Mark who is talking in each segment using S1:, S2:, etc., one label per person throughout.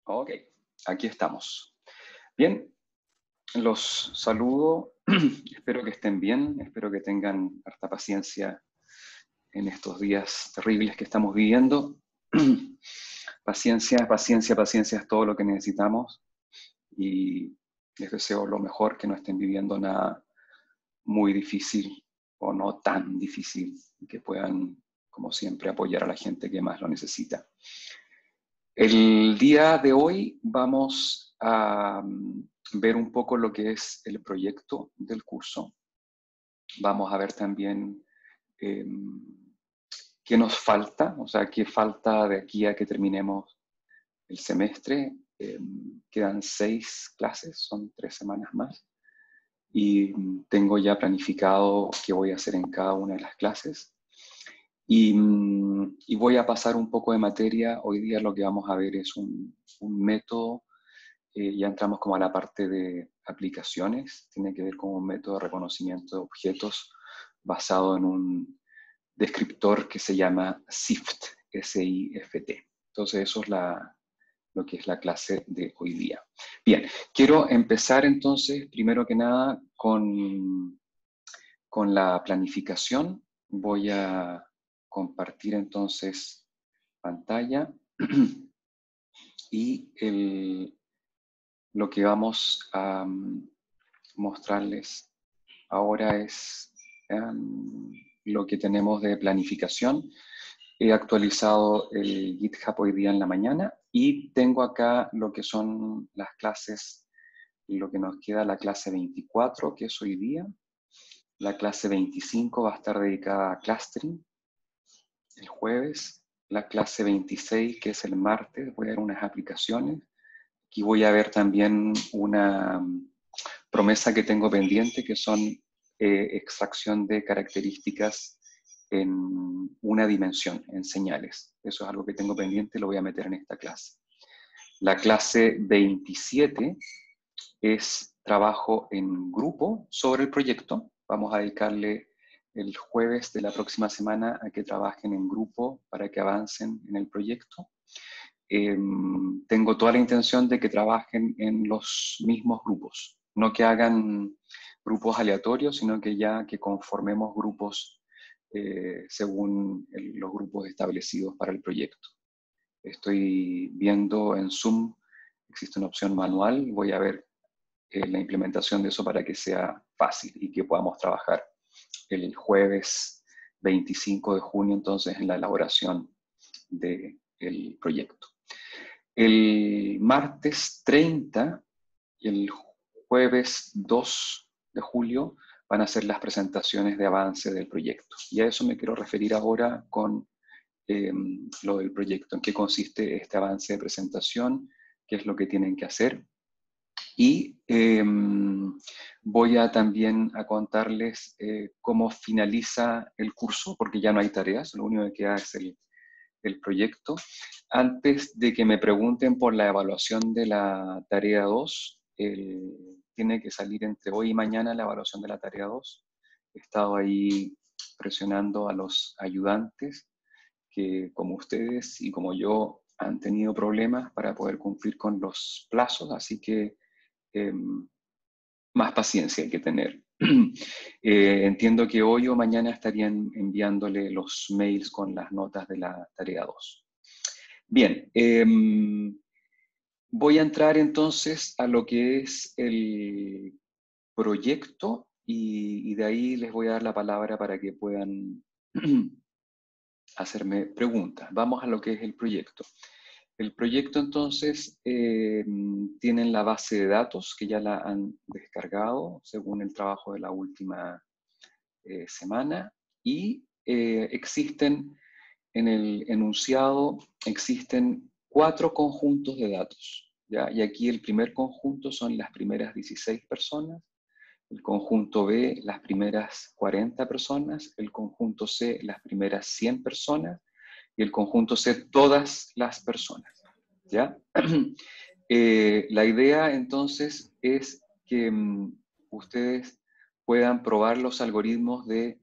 S1: Ok, aquí estamos. Bien, los saludo. Espero que estén bien, espero que tengan harta paciencia en estos días terribles que estamos viviendo. Paciencia, paciencia, paciencia es todo lo que necesitamos y les deseo lo mejor, que no estén viviendo nada muy difícil o no tan difícil, y que puedan, como siempre, apoyar a la gente que más lo necesita. El día de hoy vamos a ver un poco lo que es el proyecto del curso. Vamos a ver también eh, qué nos falta, o sea, qué falta de aquí a que terminemos el semestre. Quedan 6 clases, son 3 semanas más. Y tengo ya planificado qué voy a hacer en cada una de las clases. Y voy a pasar un poco de materia. Hoy día lo que vamos a ver es un método. Ya entramos como a la parte de aplicaciones. Tiene que ver con un método de reconocimiento de objetos basado en un descriptor que se llama SIFT, S-I-F-T. Entonces eso es lo que es la clase de hoy día. Bien, quiero empezar entonces, primero que nada, con la planificación. Voy a compartir entonces pantalla y lo que vamos a mostrarles ahora es lo que tenemos de planificación. He actualizado el GitHub hoy día en la mañana y tengo acá lo que son las clases, lo que nos queda, la clase 24, que es hoy día. La clase 25 va a estar dedicada a clustering el jueves. La clase 26, que es el martes, voy a ver unas aplicaciones. Aquí voy a ver también una promesa que tengo pendiente, que son extracción de características en una dimensión, en señales. Eso es algo que tengo pendiente, lo voy a meter en esta clase. La clase 27 es trabajo en grupo sobre el proyecto. Vamos a dedicarle el jueves de la próxima semana a que trabajen en grupo para que avancen en el proyecto. Tengo toda la intención de que trabajen en los mismos grupos, no que hagan grupos aleatorios, sino que ya que conformemos grupos según los grupos establecidos para el proyecto. Estoy viendo en Zoom, existe una opción manual, voy a ver la implementación de eso para que sea fácil y que podamos trabajar el jueves 25 de junio entonces en la elaboración del proyecto. El martes 30 y el jueves 2 de julio van a ser las presentaciones de avance del proyecto. Y a eso me quiero referir ahora con lo del proyecto, en qué consiste este avance de presentación, qué es lo que tienen que hacer. Y voy a también a contarles cómo finaliza el curso, porque ya no hay tareas, lo único que queda es el proyecto. Antes de que me pregunten por la evaluación de la tarea 2, tiene que salir entre hoy y mañana la evaluación de la tarea 2. He estado ahí presionando a los ayudantes que, como ustedes y como yo, han tenido problemas para poder cumplir con los plazos, así que más paciencia hay que tener. Entiendo que hoy o mañana estarían enviándole los mails con las notas de la tarea 2. Bien, voy a entrar entonces a lo que es el proyecto y de ahí les voy a dar la palabra para que puedan hacerme preguntas. Vamos a lo que es el proyecto. El proyecto entonces tienen la base de datos que ya la han descargado según el trabajo de la última semana y existen en el enunciado, existen 4 conjuntos de datos, ¿ya? Y aquí el primer conjunto son las primeras 16 personas, el conjunto B las primeras 40 personas, el conjunto C las primeras 100 personas y el conjunto C todas las personas, ¿ya? La idea entonces es que ustedes puedan probar los algoritmos de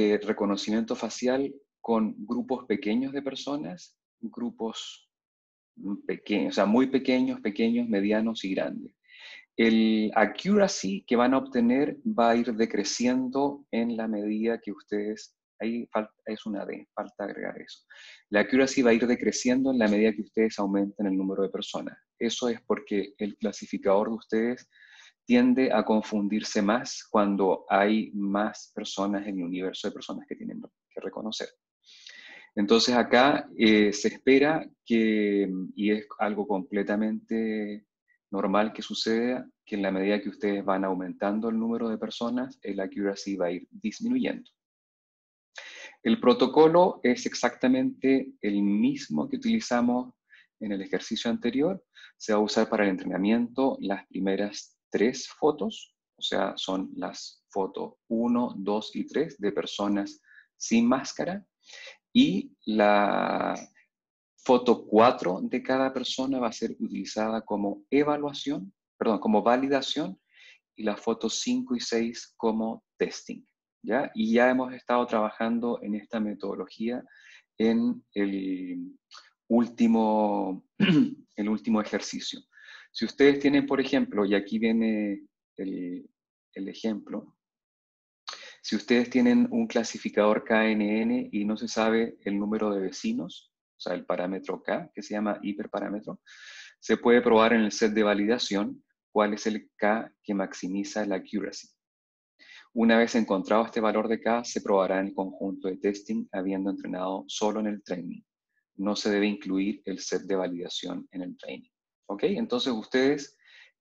S1: reconocimiento facial con grupos pequeños de personas, grupos pequeños, o sea, muy pequeños, pequeños, medianos y grandes. El accuracy que van a obtener va a ir decreciendo en la medida que ustedes, ahí es una D, falta agregar eso. La accuracy va a ir decreciendo en la medida que ustedes aumenten el número de personas. Eso es porque el clasificador de ustedes tiende a confundirse más cuando hay más personas en el universo de personas que tienen que reconocer. Entonces acá se espera que, y es algo completamente normal que suceda, que en la medida que ustedes van aumentando el número de personas, el accuracy va a ir disminuyendo. El protocolo es exactamente el mismo que utilizamos en el ejercicio anterior. Se va a usar para el entrenamiento las primeras 3 fotos, o sea, son las fotos 1, 2 y 3 de personas sin máscara. Y la foto 4 de cada persona va a ser utilizada como evaluación, perdón, como validación, y la foto 5 y 6 como testing, ¿ya? Y ya hemos estado trabajando en esta metodología en el último, el último ejercicio. Si ustedes tienen, por ejemplo, y aquí viene el ejemplo, si ustedes tienen un clasificador KNN y no se sabe el número de vecinos, o sea, el parámetro K, que se llama hiperparámetro, se puede probar en el set de validación cuál es el K que maximiza la accuracy. Una vez encontrado este valor de K, se probará en el conjunto de testing habiendo entrenado solo en el training. No se debe incluir el set de validación en el training. ¿Ok? Entonces ustedes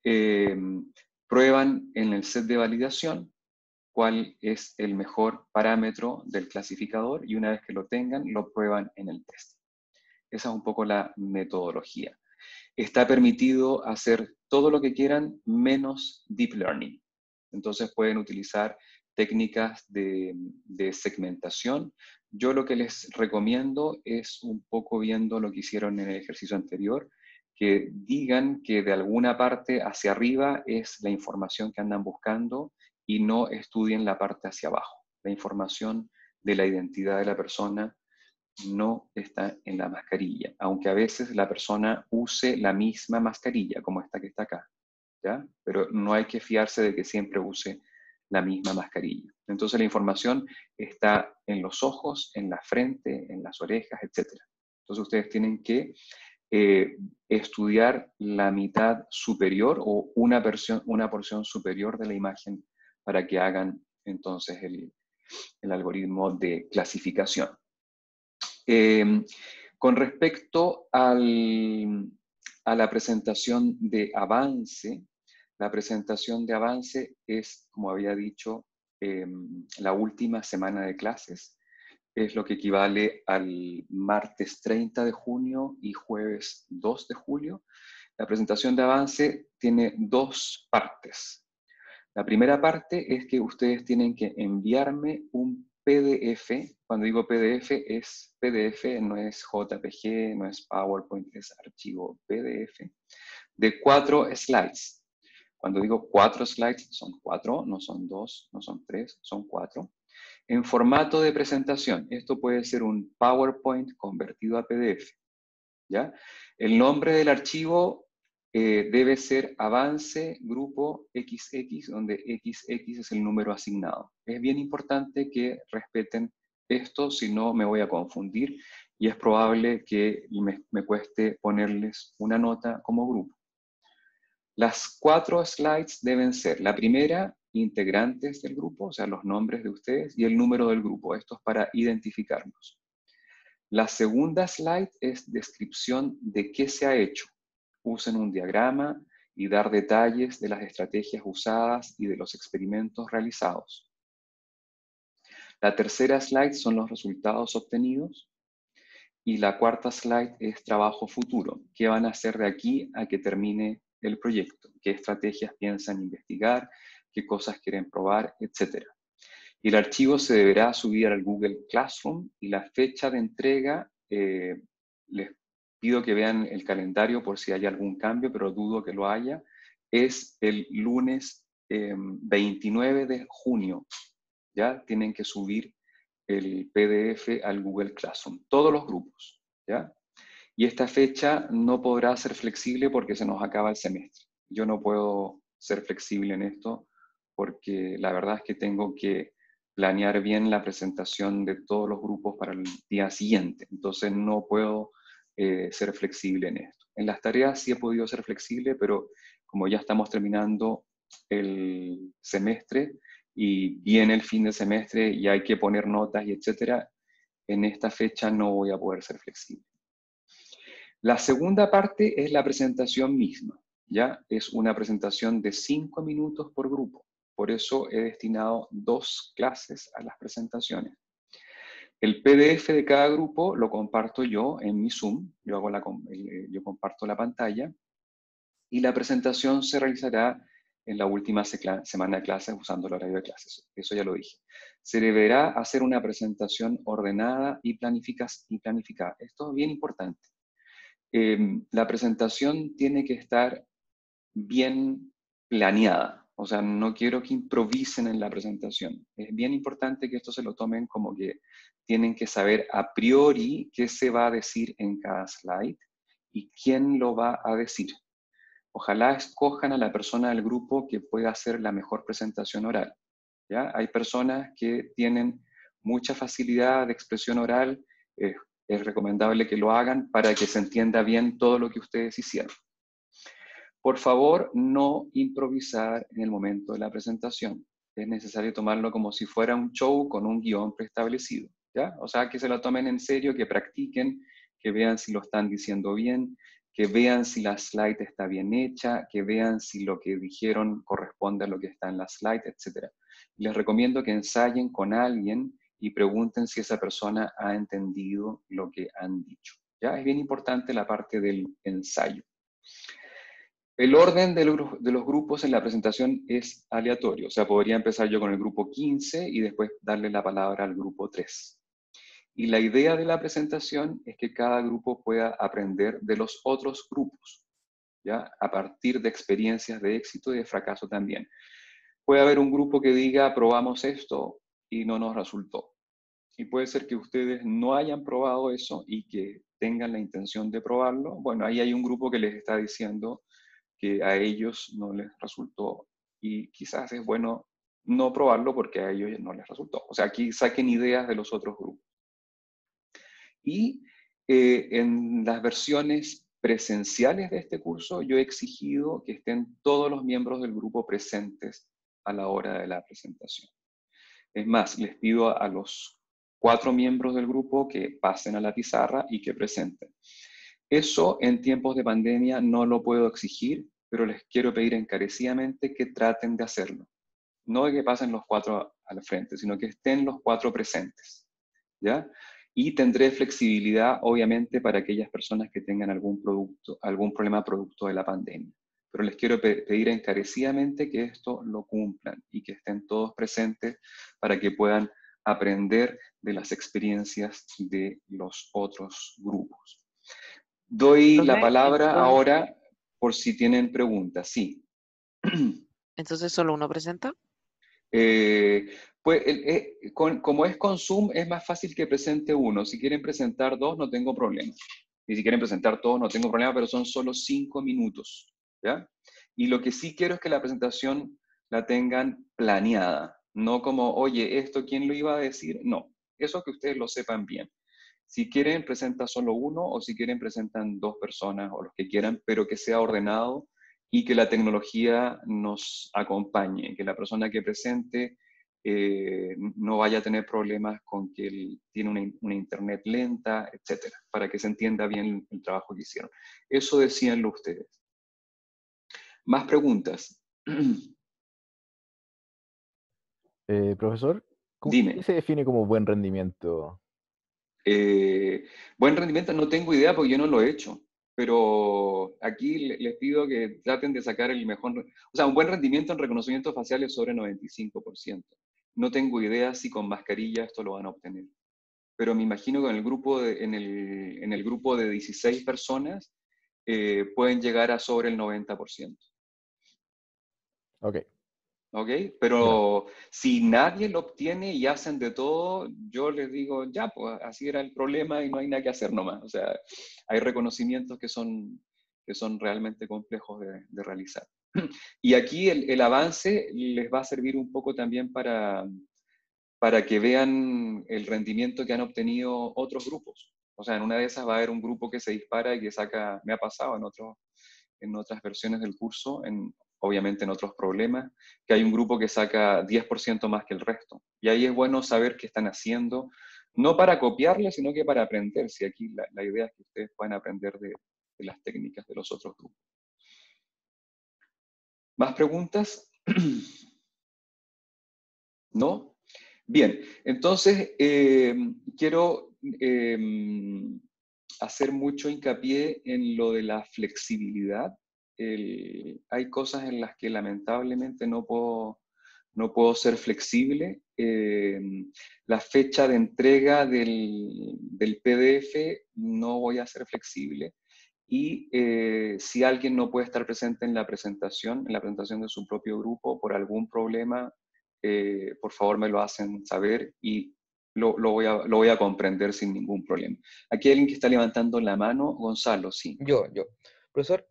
S1: prueban en el set de validación cuál es el mejor parámetro del clasificador y una vez que lo tengan, lo prueban en el test. Esa es un poco la metodología. Está permitido hacer todo lo que quieran menos deep learning. Entonces pueden utilizar técnicas de segmentación. Yo lo que les recomiendo es un poco viendo lo que hicieron en el ejercicio anterior, que digan que de alguna parte hacia arriba es la información que andan buscando y no estudien la parte hacia abajo. La información de la identidad de la persona no está en la mascarilla, aunque a veces la persona use la misma mascarilla, como esta que está acá, ¿ya? Pero no hay que fiarse de que siempre use la misma mascarilla. Entonces la información está en los ojos, en la frente, en las orejas, etc. Entonces ustedes tienen que estudiar la mitad superior o una porción superior de la imagen para que hagan entonces el algoritmo de clasificación. Con respecto a la presentación de avance, la presentación de avance es, como había dicho, la última semana de clases. Es lo que equivale al martes 30 de junio y jueves 2 de julio. La presentación de avance tiene 2 partes. La primera parte es que ustedes tienen que enviarme un PDF. Cuando digo PDF, es PDF, no es JPG, no es PowerPoint, es archivo PDF, de 4 slides. Cuando digo 4 slides, son 4, no son 2, no son 3, son 4. En formato de presentación, esto puede ser un PowerPoint convertido a PDF, ¿ya? El nombre del archivo debe ser avance grupo XX, donde XX es el número asignado. Es bien importante que respeten esto, si no me voy a confundir y es probable que me cueste ponerles una nota como grupo. Las 4 slides deben ser, la primera, integrantes del grupo, o sea, los nombres de ustedes y el número del grupo. Esto es para identificarnos. La segunda slide es descripción de qué se ha hecho. Usen un diagrama y dar detalles de las estrategias usadas y de los experimentos realizados. La tercera slide son los resultados obtenidos. Y la cuarta slide es trabajo futuro. ¿Qué van a hacer de aquí a que termine el proyecto? ¿Qué estrategias piensan investigar? ¿Qué cosas quieren probar? Etcétera. Y el archivo se deberá subir al Google Classroom y la fecha de entrega, les pido que vean el calendario por si hay algún cambio, pero dudo que lo haya, es el lunes 29 de junio. ¿Ya? Tienen que subir el PDF al Google Classroom, todos los grupos, ¿ya? Y esta fecha no podrá ser flexible porque se nos acaba el semestre. Yo no puedo ser flexible en esto porque la verdad es que tengo que planear bien la presentación de todos los grupos para el día siguiente. Entonces no puedo ser flexible en esto. En las tareas sí he podido ser flexible, pero como ya estamos terminando el semestre y viene el fin de semestre y hay que poner notas y etcétera, en esta fecha no voy a poder ser flexible. La segunda parte es la presentación misma, ¿ya? Es una presentación de 5 minutos por grupo. Por eso he destinado 2 clases a las presentaciones. El PDF de cada grupo lo comparto yo en mi Zoom, yo comparto la pantalla, y la presentación se realizará en la última semana de clases usando el horario de clases. Eso ya lo dije. Se deberá hacer una presentación ordenada y planificada. Esto es bien importante. La presentación tiene que estar bien planeada. O sea, no quiero que improvisen en la presentación. Es bien importante que esto se lo tomen como que tienen que saber a priori qué se va a decir en cada slide y quién lo va a decir. Ojalá escojan a la persona del grupo que pueda hacer la mejor presentación oral. ¿Ya? Hay personas que tienen mucha facilidad de expresión oral, es recomendable que lo hagan para que se entienda bien todo lo que ustedes hicieron. Por favor, no improvisar en el momento de la presentación. Es necesario tomarlo como si fuera un show con un guión preestablecido, ¿ya? O sea, que se lo tomen en serio, que practiquen, que vean si lo están diciendo bien, que vean si la slide está bien hecha, que vean si lo que dijeron corresponde a lo que está en la slide, etc. Les recomiendo que ensayen con alguien y pregunten si esa persona ha entendido lo que han dicho, ¿ya? Es bien importante la parte del ensayo. El orden de los grupos en la presentación es aleatorio, o sea, podría empezar yo con el grupo 15 y después darle la palabra al grupo 3. Y la idea de la presentación es que cada grupo pueda aprender de los otros grupos, ¿ya? A partir de experiencias de éxito y de fracaso también. Puede haber un grupo que diga, probamos esto y no nos resultó. Y puede ser que ustedes no hayan probado eso y que tengan la intención de probarlo. Bueno, ahí hay un grupo que les está diciendo que a ellos no les resultó y quizás es bueno no probarlo porque a ellos no les resultó. O sea, aquí saquen ideas de los otros grupos. Y en las versiones presenciales de este curso yo he exigido que estén todos los miembros del grupo presentes a la hora de la presentación. Es más, les pido a los 4 miembros del grupo que pasen a la pizarra y que presenten. Eso en tiempos de pandemia no lo puedo exigir, pero les quiero pedir encarecidamente que traten de hacerlo. No de que pasen los 4 al frente, sino que estén los 4 presentes, ¿ya? Y tendré flexibilidad, obviamente, para aquellas personas que tengan algún problema producto de la pandemia. Pero les quiero pedir encarecidamente que esto lo cumplan y que estén todos presentes para que puedan aprender de las experiencias de los otros grupos. Doy la
S2: Profe,
S1: palabra ahora por si tienen preguntas. Sí.
S2: entonces solo uno presenta.
S1: Pues como es con Zoom, es más fácil que presente uno. Si quieren presentar 2, no tengo problema. Y si quieren presentar todos, no tengo problema, pero son solo 5 minutos. ¿Ya? Y lo que sí quiero es que la presentación la tengan planeada. No como, oye, ¿esto quién lo iba a decir? No. Eso que ustedes lo sepan bien. Si quieren, presenta solo uno, o si quieren, presentan 2 personas, o los que quieran, pero que sea ordenado y que la tecnología nos acompañe, que la persona que presente no vaya a tener problemas con que él tiene una internet lenta, etcétera, para que se entienda bien el trabajo que hicieron. Eso decíanlo ustedes. Más preguntas.
S3: Profesor, ¿qué
S1: Dime.
S3: se define como buen rendimiento?
S1: Buen rendimiento no tengo idea porque yo no lo he hecho, pero aquí les pido que traten de sacar el mejor, o sea, un buen rendimiento en reconocimiento facial es sobre 95%. No tengo idea si con mascarilla esto lo van a obtener, pero me imagino que en el grupo en el grupo de 16 personas pueden llegar a sobre el 90%.
S3: Ok.
S1: ¿ok? Pero si nadie lo obtiene y hacen de todo, yo les digo, ya, pues así era el problema y no hay nada que hacer nomás. O sea, hay reconocimientos que son realmente complejos de realizar. Y aquí el avance les va a servir un poco también para que vean el rendimiento que han obtenido otros grupos. O sea, en una de esas va a haber un grupo que se dispara y que saca, me ha pasado en otras versiones del curso, obviamente en otros problemas, que hay un grupo que saca 10% más que el resto. Y ahí es bueno saber qué están haciendo, no para copiarle, sino que para aprender. Si aquí la idea es que ustedes puedan aprender de las técnicas de los otros grupos. ¿Más preguntas? ¿No? Bien, entonces quiero hacer mucho hincapié en lo de la flexibilidad. Hay cosas en las que lamentablemente no puedo ser flexible. La fecha de entrega del PDF no voy a ser flexible. Y si alguien no puede estar presente en la presentación de su propio grupo por algún problema, por favor me lo hacen saber y lo voy a comprender sin ningún problema. Aquí hay alguien que está levantando la mano. Gonzalo, sí.
S4: Yo. Profesor,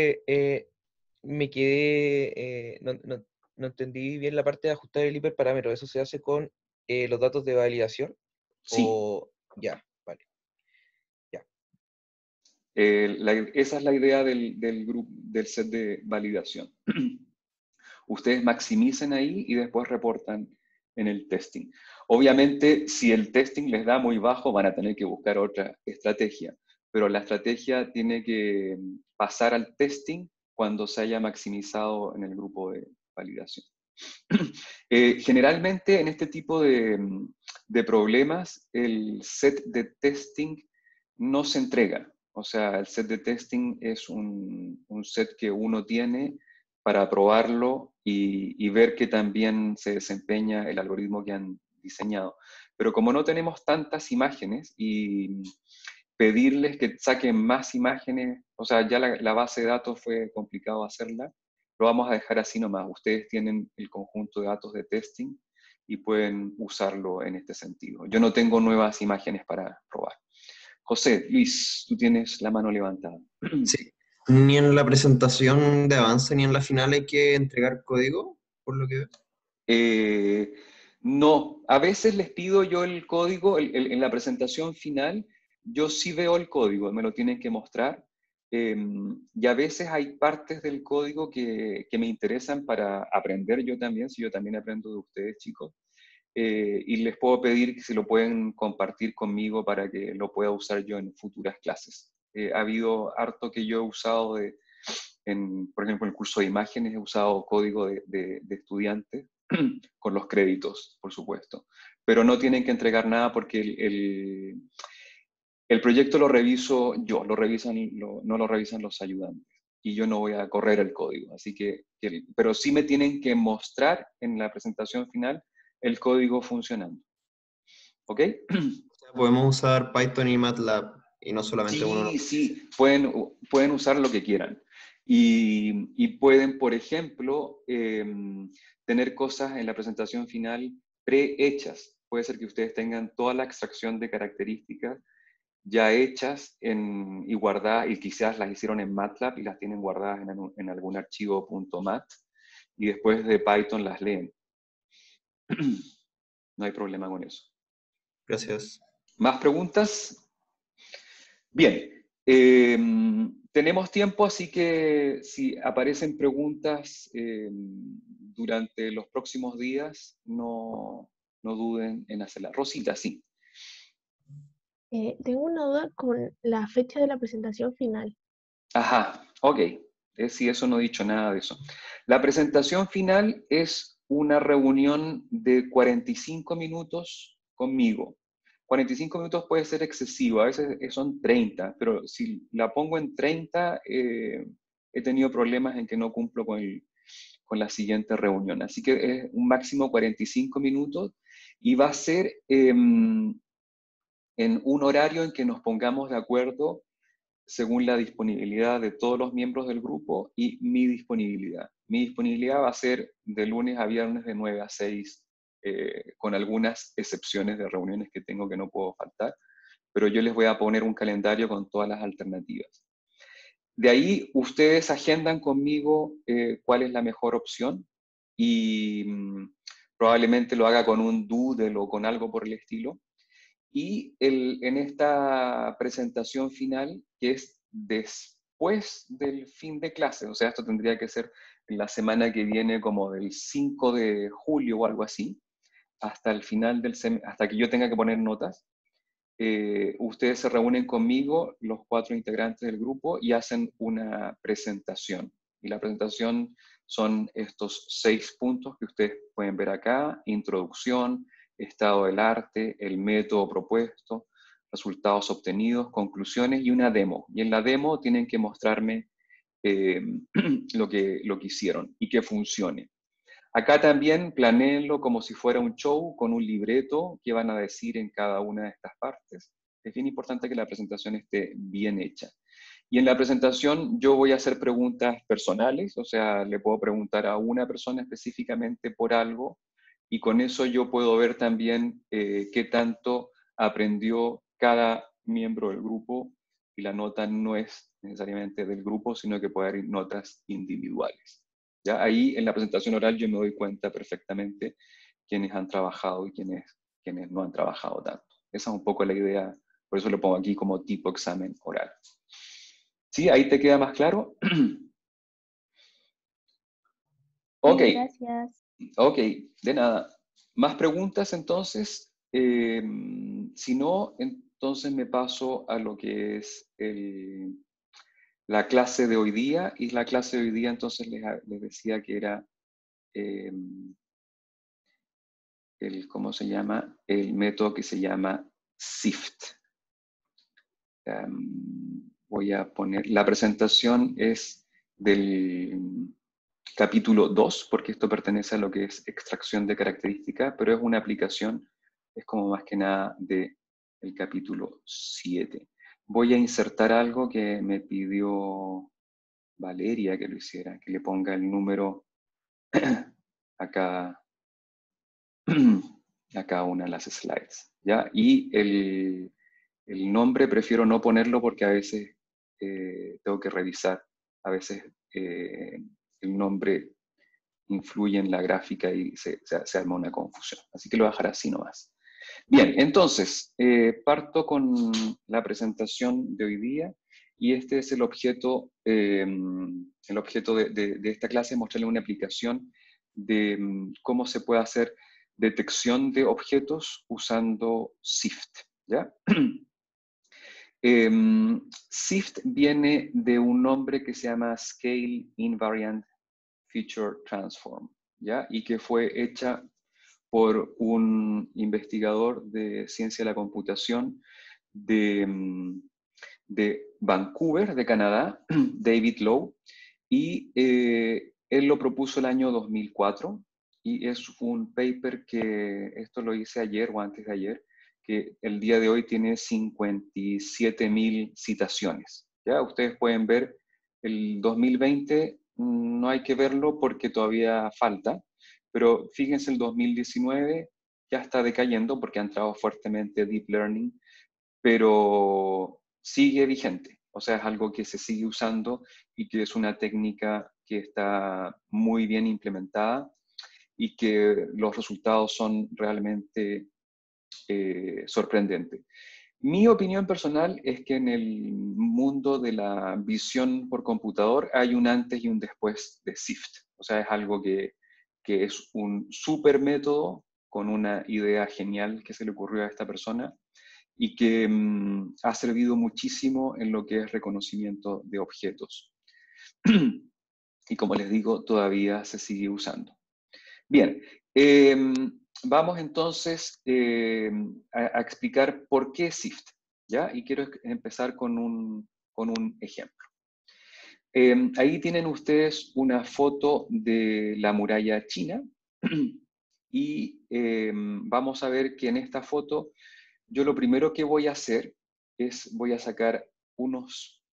S4: me quedé, no entendí bien la parte de ajustar el hiperparámetro. ¿Eso se hace con los datos de validación?
S1: Sí.
S4: O ya, vale. Ya.
S1: Esa es la idea del grupo, del set de validación. Ustedes maximicen ahí y después reportan en el testing. Obviamente, si el testing les da muy bajo, van a tener que buscar otra estrategia, pero la estrategia tiene que pasar al testing cuando se haya maximizado en el grupo de validación. Generalmente en este tipo de problemas, el set de testing no se entrega. O sea, el set de testing es un set que uno tiene para probarlo y ver que también se desempeña el algoritmo que han diseñado. Pero como no tenemos tantas imágenes y pedirles que saquen más imágenes, o sea, ya la base de datos fue complicado hacerla, lo vamos a dejar así nomás. Ustedes tienen el conjunto de datos de testing y pueden usarlo en este sentido. Yo no tengo nuevas imágenes para probar. José, Luis, tú tienes la mano levantada.
S5: Sí. Ni en la presentación de avance ni en la final hay que entregar código, por lo que veo.
S1: No, a veces les pido yo el código en la presentación final. Yo sí veo el código, me lo tienen que mostrar. Y a veces hay partes del código que me interesan para aprender yo también, si yo también aprendo de ustedes, chicos. Y les puedo pedir que si lo pueden compartir conmigo para que lo pueda usar yo en futuras clases. Ha habido harto que yo he usado por ejemplo, en el curso de imágenes he usado código de estudiantes con los créditos, por supuesto. Pero no tienen que entregar nada porque el proyecto lo reviso yo, no lo revisan los ayudantes. Y yo no voy a correr el código. Así pero sí me tienen que mostrar en la presentación final el código funcionando. ¿Ok?
S5: Podemos usar Python y MATLAB y no solamente uno.
S1: Sí, pueden usar lo que quieran. Y pueden, por ejemplo, tener cosas en la presentación final prehechas. Puede ser que ustedes tengan toda la extracción de características ya hechas y guardadas, y quizás las hicieron en MATLAB y las tienen guardadas en algún archivo .mat, y después de Python las leen. No hay problema con eso.
S5: Gracias.
S1: ¿Más preguntas? Bien, tenemos tiempo, así que si aparecen preguntas durante los próximos días, no duden en hacerlas. Rosita, sí.
S6: Tengo una duda con la fecha de la presentación final.
S1: Ajá, ok. Sí, eso no he dicho nada de eso. La presentación final es una reunión de 45 minutos conmigo. 45 minutos puede ser excesivo, a veces son 30, pero si la pongo en 30, he tenido problemas en que no cumplo con la siguiente reunión. Así que es un máximo 45 minutos y va a ser en un horario en que nos pongamos de acuerdo según la disponibilidad de todos los miembros del grupo y mi disponibilidad. Mi disponibilidad va a ser de lunes a viernes de 9 a 6, con algunas excepciones de reuniones que tengo que no puedo faltar, pero yo les voy a poner un calendario con todas las alternativas. De ahí ustedes agendan conmigo cuál es la mejor opción y probablemente lo haga con un doodle o con algo por el estilo. Y en esta presentación final, que es después del fin de clase, o sea, esto tendría que ser en la semana que viene como del 5 de julio o algo así, hasta el final del hasta que yo tenga que poner notas, ustedes se reúnen conmigo, los 4 integrantes del grupo, y hacen una presentación. Y la presentación son estos 6 puntos que ustedes pueden ver acá: introducción, estado del arte, el método propuesto, resultados obtenidos, conclusiones y una demo. Y en la demo tienen que mostrarme lo que hicieron y que funcione. Acá también planéenlo como si fuera un show, con un libreto que van a decir en cada una de estas partes. Es bien importante que la presentación esté bien hecha. Y en la presentación yo voy a hacer preguntas personales, o sea, le puedo preguntar a una persona específicamente por algo, y con eso yo puedo ver también qué tanto aprendió cada miembro del grupo, y la nota no es necesariamente del grupo, sino que puede haber notas individuales. ¿Ya? Ahí en la presentación oral yo me doy cuenta perfectamente quiénes han trabajado y quiénes no han trabajado tanto. Esa es un poco la idea, por eso lo pongo aquí como tipo examen oral. ¿Sí? ¿Ahí te queda más claro? Ok.
S6: Gracias.
S1: Ok, de nada. ¿Más preguntas entonces? Si no, entonces me paso a lo que es la clase de hoy día. Y la clase de hoy día entonces les decía que era ¿cómo se llama? El método que se llama SIFT. Voy a poner, la presentación es del capítulo 2, porque esto pertenece a lo que es extracción de características, pero es una aplicación, es como más que nada del capítulo 7. Voy a insertar algo que me pidió Valeria que lo hiciera, que le ponga el número a cada una de las slides, ¿ya? Y el nombre prefiero no ponerlo porque a veces tengo que revisar, a veces el nombre influye en la gráfica y se arma una confusión. Así que lo voy a dejar así nomás. Bien, entonces, parto con la presentación de hoy día, y este es el objeto de esta clase: mostrarle una aplicación de cómo se puede hacer detección de objetos usando SIFT, ¿ya? SIFT viene de un nombre que se llama Scale Invariant Feature Transform, ¿ya? Y que fue hecha por un investigador de ciencia de la computación de Vancouver, de Canadá, David Lowe, y él lo propuso el año 2004, y es un paper que, esto lo hice ayer o antes de ayer, que el día de hoy tiene 57.000 citaciones. ¿Ya? Ustedes pueden ver el 2020, no hay que verlo porque todavía falta, pero fíjense el 2019, ya está decayendo porque ha entrado fuertemente Deep Learning, pero sigue vigente. O sea, es algo que se sigue usando y que es una técnica que está muy bien implementada y que los resultados son realmente sorprendentes. Mi opinión personal es que en el mundo de la visión por computador hay un antes y un después de SIFT. O sea, es algo que es un súper método con una idea genial que se le ocurrió a esta persona y que ha servido muchísimo en lo que es reconocimiento de objetos. Y como les digo, todavía se sigue usando. Bien, vamos entonces a explicar por qué SIFT, ¿ya? Y quiero empezar con un ejemplo. Ahí tienen ustedes una foto de la muralla china y vamos a ver que en esta foto yo lo primero que voy a hacer es voy a sacar unos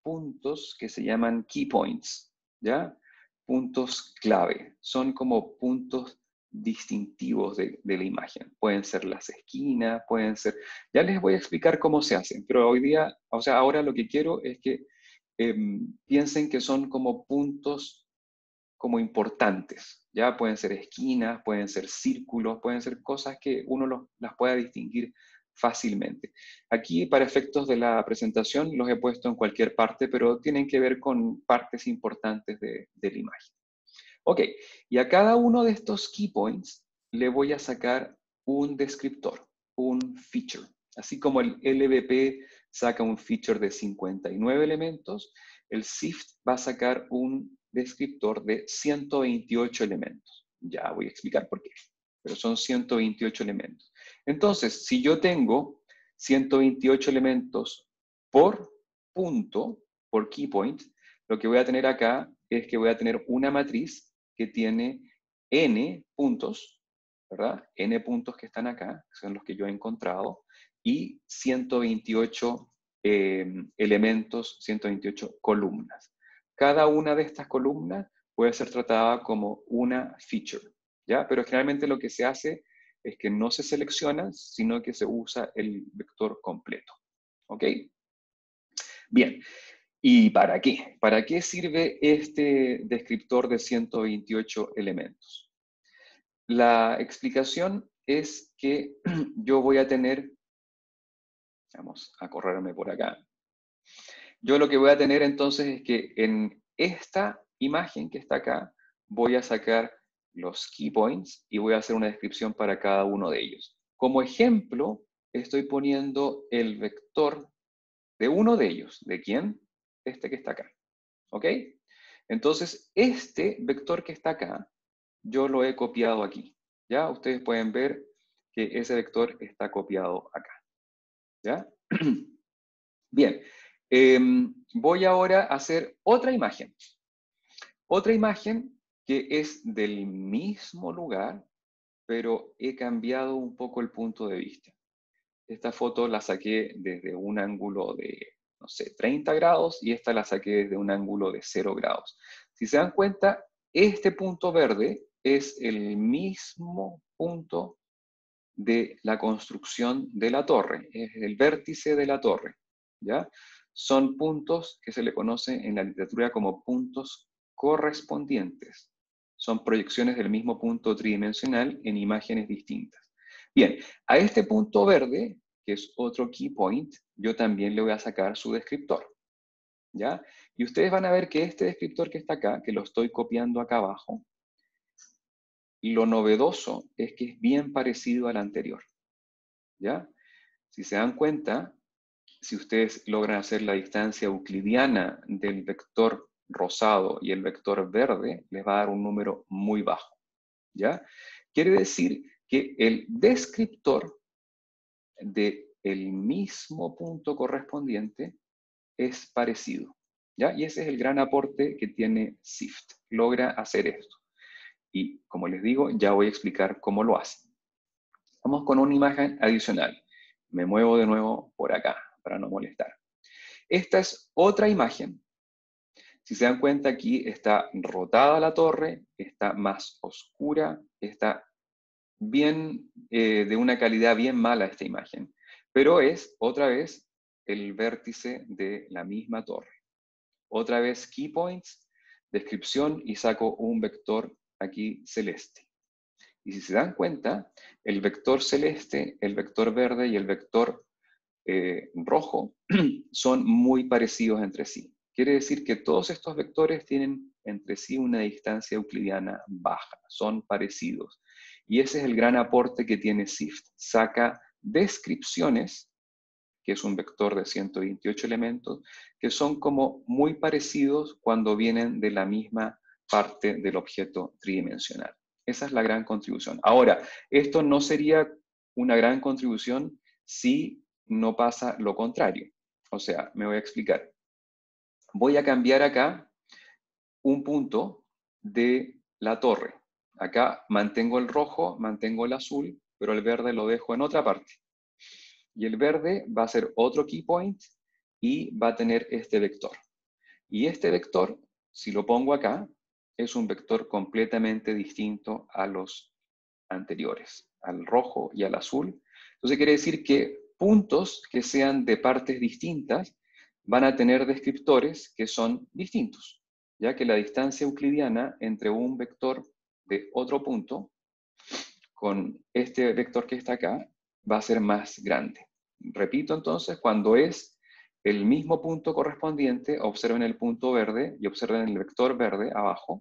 S1: puntos que se llaman key points, ¿ya? Puntos clave. Son como puntos distintivos de la imagen. Pueden ser las esquinas, pueden ser... Ya les voy a explicar cómo se hacen, pero hoy día, o sea, ahora lo que quiero es que piensen que son como puntos como importantes, ¿ya? Pueden ser esquinas, pueden ser círculos, pueden ser cosas que uno las pueda distinguir fácilmente. Aquí, para efectos de la presentación, los he puesto en cualquier parte, pero tienen que ver con partes importantes de la imagen. Ok, y a cada uno de estos key points le voy a sacar un descriptor, un feature. Así como el LBP saca un feature de 59 elementos, el SIFT va a sacar un descriptor de 128 elementos. Ya voy a explicar por qué, pero son 128 elementos. Entonces, si yo tengo 128 elementos por punto, por key point, lo que voy a tener acá es que voy a tener una matriz que tiene n puntos, ¿verdad? N puntos que están acá, que son los que yo he encontrado, y 128 elementos, 128 columnas. Cada una de estas columnas puede ser tratada como una feature, ¿ya? Pero generalmente lo que se hace es que no se selecciona, sino que se usa el vector completo, ¿ok? Bien. ¿Y para qué? ¿Para qué sirve este descriptor de 128 elementos? La explicación es que yo voy a tener, vamos a correrme por acá, yo lo que voy a tener entonces es que en esta imagen que está acá, voy a sacar los key points y voy a hacer una descripción para cada uno de ellos. Como ejemplo, estoy poniendo el vector de uno de ellos. ¿De quién? Este que está acá. ¿Ok? Entonces, este vector que está acá, yo lo he copiado aquí. ¿Ya? Ustedes pueden ver que ese vector está copiado acá. ¿Ya? Bien. Voy ahora a hacer otra imagen. Otra imagen que es del mismo lugar, pero he cambiado un poco el punto de vista. Esta foto la saqué desde un ángulo de, no sé, 30 grados y esta la saqué desde un ángulo de 0 grados. Si se dan cuenta, este punto verde es el mismo punto de la construcción de la torre, es el vértice de la torre, ¿ya? Son puntos que se le conocen en la literatura como puntos correspondientes. Son proyecciones del mismo punto tridimensional en imágenes distintas. Bien, a este punto verde, que es otro key point, yo también le voy a sacar su descriptor, ¿ya? Y ustedes van a ver que este descriptor que está acá, que lo estoy copiando acá abajo, lo novedoso es que es bien parecido al anterior, ¿ya? Si se dan cuenta, si ustedes logran hacer la distancia euclidiana del vector rosado y el vector verde, les va a dar un número muy bajo, ¿ya? Quiere decir que el descriptor del mismo punto correspondiente es parecido, ¿ya? Y ese es el gran aporte que tiene SIFT, logra hacer esto. Y como les digo, ya voy a explicar cómo lo hace. Vamos con una imagen adicional. Me muevo de nuevo por acá, para no molestar. Esta es otra imagen. Si se dan cuenta, aquí está rotada la torre, está más oscura, está bien, de una calidad bien mala esta imagen. Pero es, otra vez, el vértice de la misma torre. Otra vez, key points, descripción, y saco un vector aquí celeste. Y si se dan cuenta, el vector celeste, el vector verde y el vector rojo son muy parecidos entre sí. Quiere decir que todos estos vectores tienen entre sí una distancia euclidiana baja, son parecidos. Y ese es el gran aporte que tiene SIFT. Saca descripciones, que es un vector de 128 elementos, que son como muy parecidos cuando vienen de la misma parte del objeto tridimensional. Esa es la gran contribución. Ahora, esto no sería una gran contribución si no pasa lo contrario. O sea, me voy a explicar. Voy a cambiar acá un punto de la torre. Acá mantengo el rojo, mantengo el azul, pero el verde lo dejo en otra parte. Y el verde va a ser otro key point y va a tener este vector. Y este vector, si lo pongo acá, es un vector completamente distinto a los anteriores, al rojo y al azul. Entonces quiere decir que puntos que sean de partes distintas van a tener descriptores que son distintos, ya que la distancia euclidiana entre un vector de otro punto con este vector que está acá va a ser más grande. Repito entonces, cuando es el mismo punto correspondiente, observen el punto verde y observen el vector verde abajo.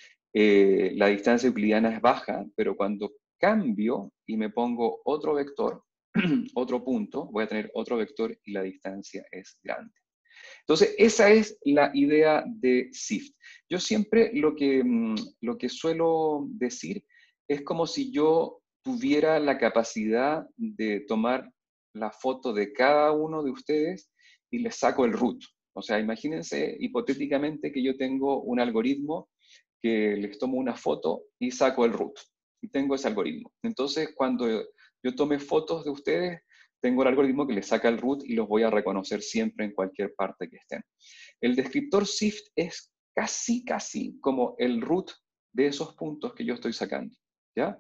S1: La distancia euclidiana es baja, pero cuando cambio y me pongo otro vector, otro punto, voy a tener otro vector y la distancia es grande. Entonces, esa es la idea de SIFT. Yo siempre lo que suelo decir es como si yo tuviera la capacidad de tomar la foto de cada uno de ustedes y les saco el root. O sea, imagínense hipotéticamente que yo tengo un algoritmo que les tomo una foto y saco el root. Y tengo ese algoritmo. Entonces, cuando yo tome fotos de ustedes, tengo el algoritmo que les saca el root y los voy a reconocer siempre en cualquier parte que estén. El descriptor SIFT es casi como el root de esos puntos que yo estoy sacando, ¿ya?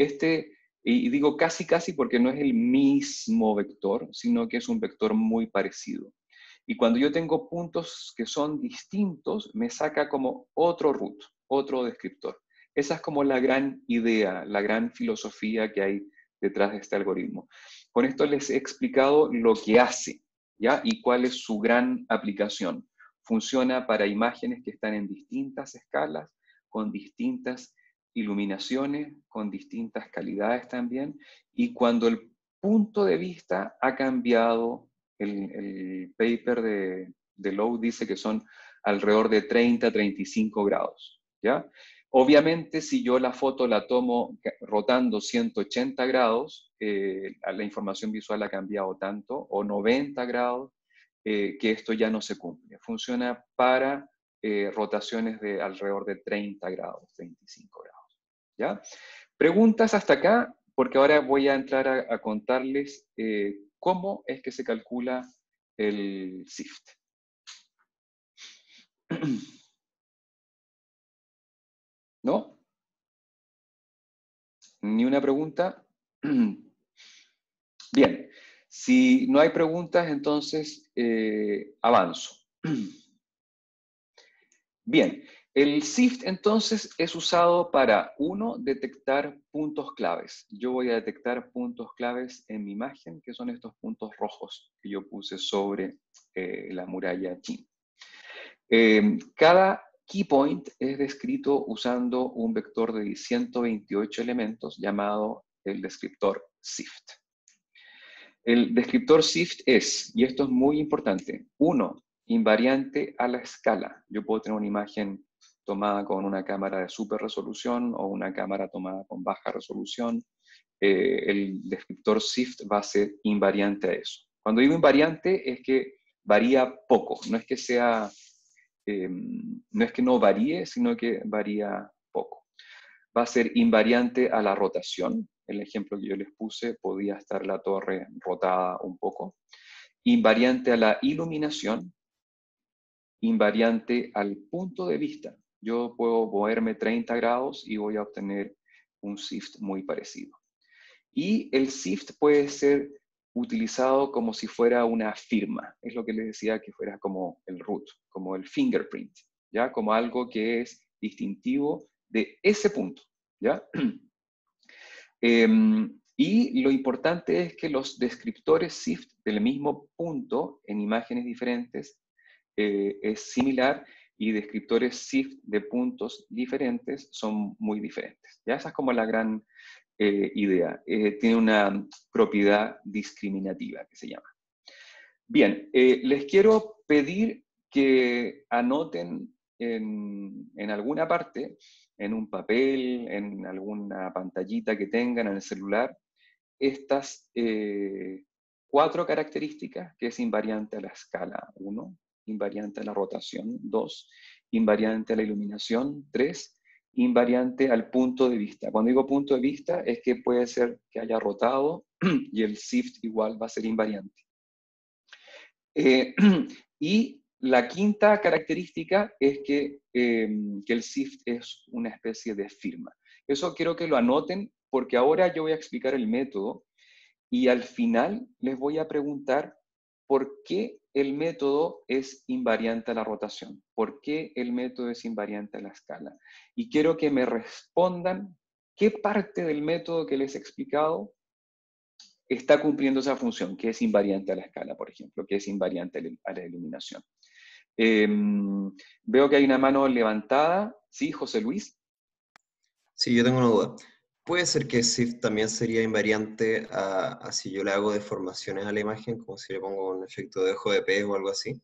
S1: Y digo casi porque no es el mismo vector, sino que es un vector muy parecido. Y cuando yo tengo puntos que son distintos, me saca como otro root, otro descriptor. Esa es como la gran idea, la gran filosofía que hay detrás de este algoritmo. Con esto les he explicado lo que hace, ¿ya? Y cuál es su gran aplicación. Funciona para imágenes que están en distintas escalas, con distintas iluminaciones, con distintas calidades también, y cuando el punto de vista ha cambiado, el paper de Lowe dice que son alrededor de 30 a 35 grados, ¿ya? Obviamente, si yo la foto la tomo rotando 180 grados, la información visual ha cambiado tanto, o 90 grados, que esto ya no se cumple. Funciona para rotaciones de alrededor de 30 grados, 35 grados. ¿Ya? Preguntas hasta acá, porque ahora voy a entrar a contarles cómo es que se calcula el SIFT. ¿No? ¿Ni una pregunta? Bien, si no hay preguntas, entonces avanzo. Bien, el SIFT entonces es usado para, uno, detectar puntos claves. Yo voy a detectar puntos claves en mi imagen, que son estos puntos rojos que yo puse sobre la muralla china. Cada key point es descrito usando un vector de 128 elementos llamado el descriptor SIFT. El descriptor SIFT es, y esto es muy importante, 1, invariante a la escala. Yo puedo tener una imagen tomada con una cámara de super resolución o una cámara tomada con baja resolución. El descriptor SIFT va a ser invariante a eso. Cuando digo invariante es que varía poco, no es que sea, no es que no varíe, sino que varía poco. Va a ser invariante a la rotación. El ejemplo que yo les puse, podía estar la torre rotada un poco. Invariante a la iluminación. Invariante al punto de vista. Yo puedo moverme 30 grados y voy a obtener un SIFT muy parecido. Y el SIFT puede ser utilizado como si fuera una firma. Es lo que les decía, que fuera como el root, como el fingerprint, ¿ya? Como algo que es distintivo de ese punto, ¿ya? Y lo importante es que los descriptores SIFT del mismo punto en imágenes diferentes es similar, y descriptores SIFT de puntos diferentes son muy diferentes. ¿Ya? Esa es como la gran idea. Tiene una propiedad discriminativa que se llama. Bien, les quiero pedir que anoten en alguna parte, en un papel, en alguna pantallita que tengan en el celular, estas 4 características, que es invariante a la escala 1, invariante a la rotación 2, invariante a la iluminación 3, invariante al punto de vista. Cuando digo punto de vista es que puede ser que haya rotado y el SIFT igual va a ser invariante. Y La quinta característica es que el SIFT es una especie de firma. Eso quiero que lo anoten porque ahora yo voy a explicar el método y al final les voy a preguntar por qué el método es invariante a la rotación, por qué el método es invariante a la escala. Y quiero que me respondan qué parte del método que les he explicado está cumpliendo esa función, que es invariante a la escala, por ejemplo, que es invariante a la iluminación. Veo que hay una mano levantada. ¿Sí, José Luis?
S5: Sí, yo tengo una duda. ¿Puede ser que SIFT también sería invariante a si yo le hago deformaciones a la imagen, como si le pongo un efecto de ojo de pez o algo así?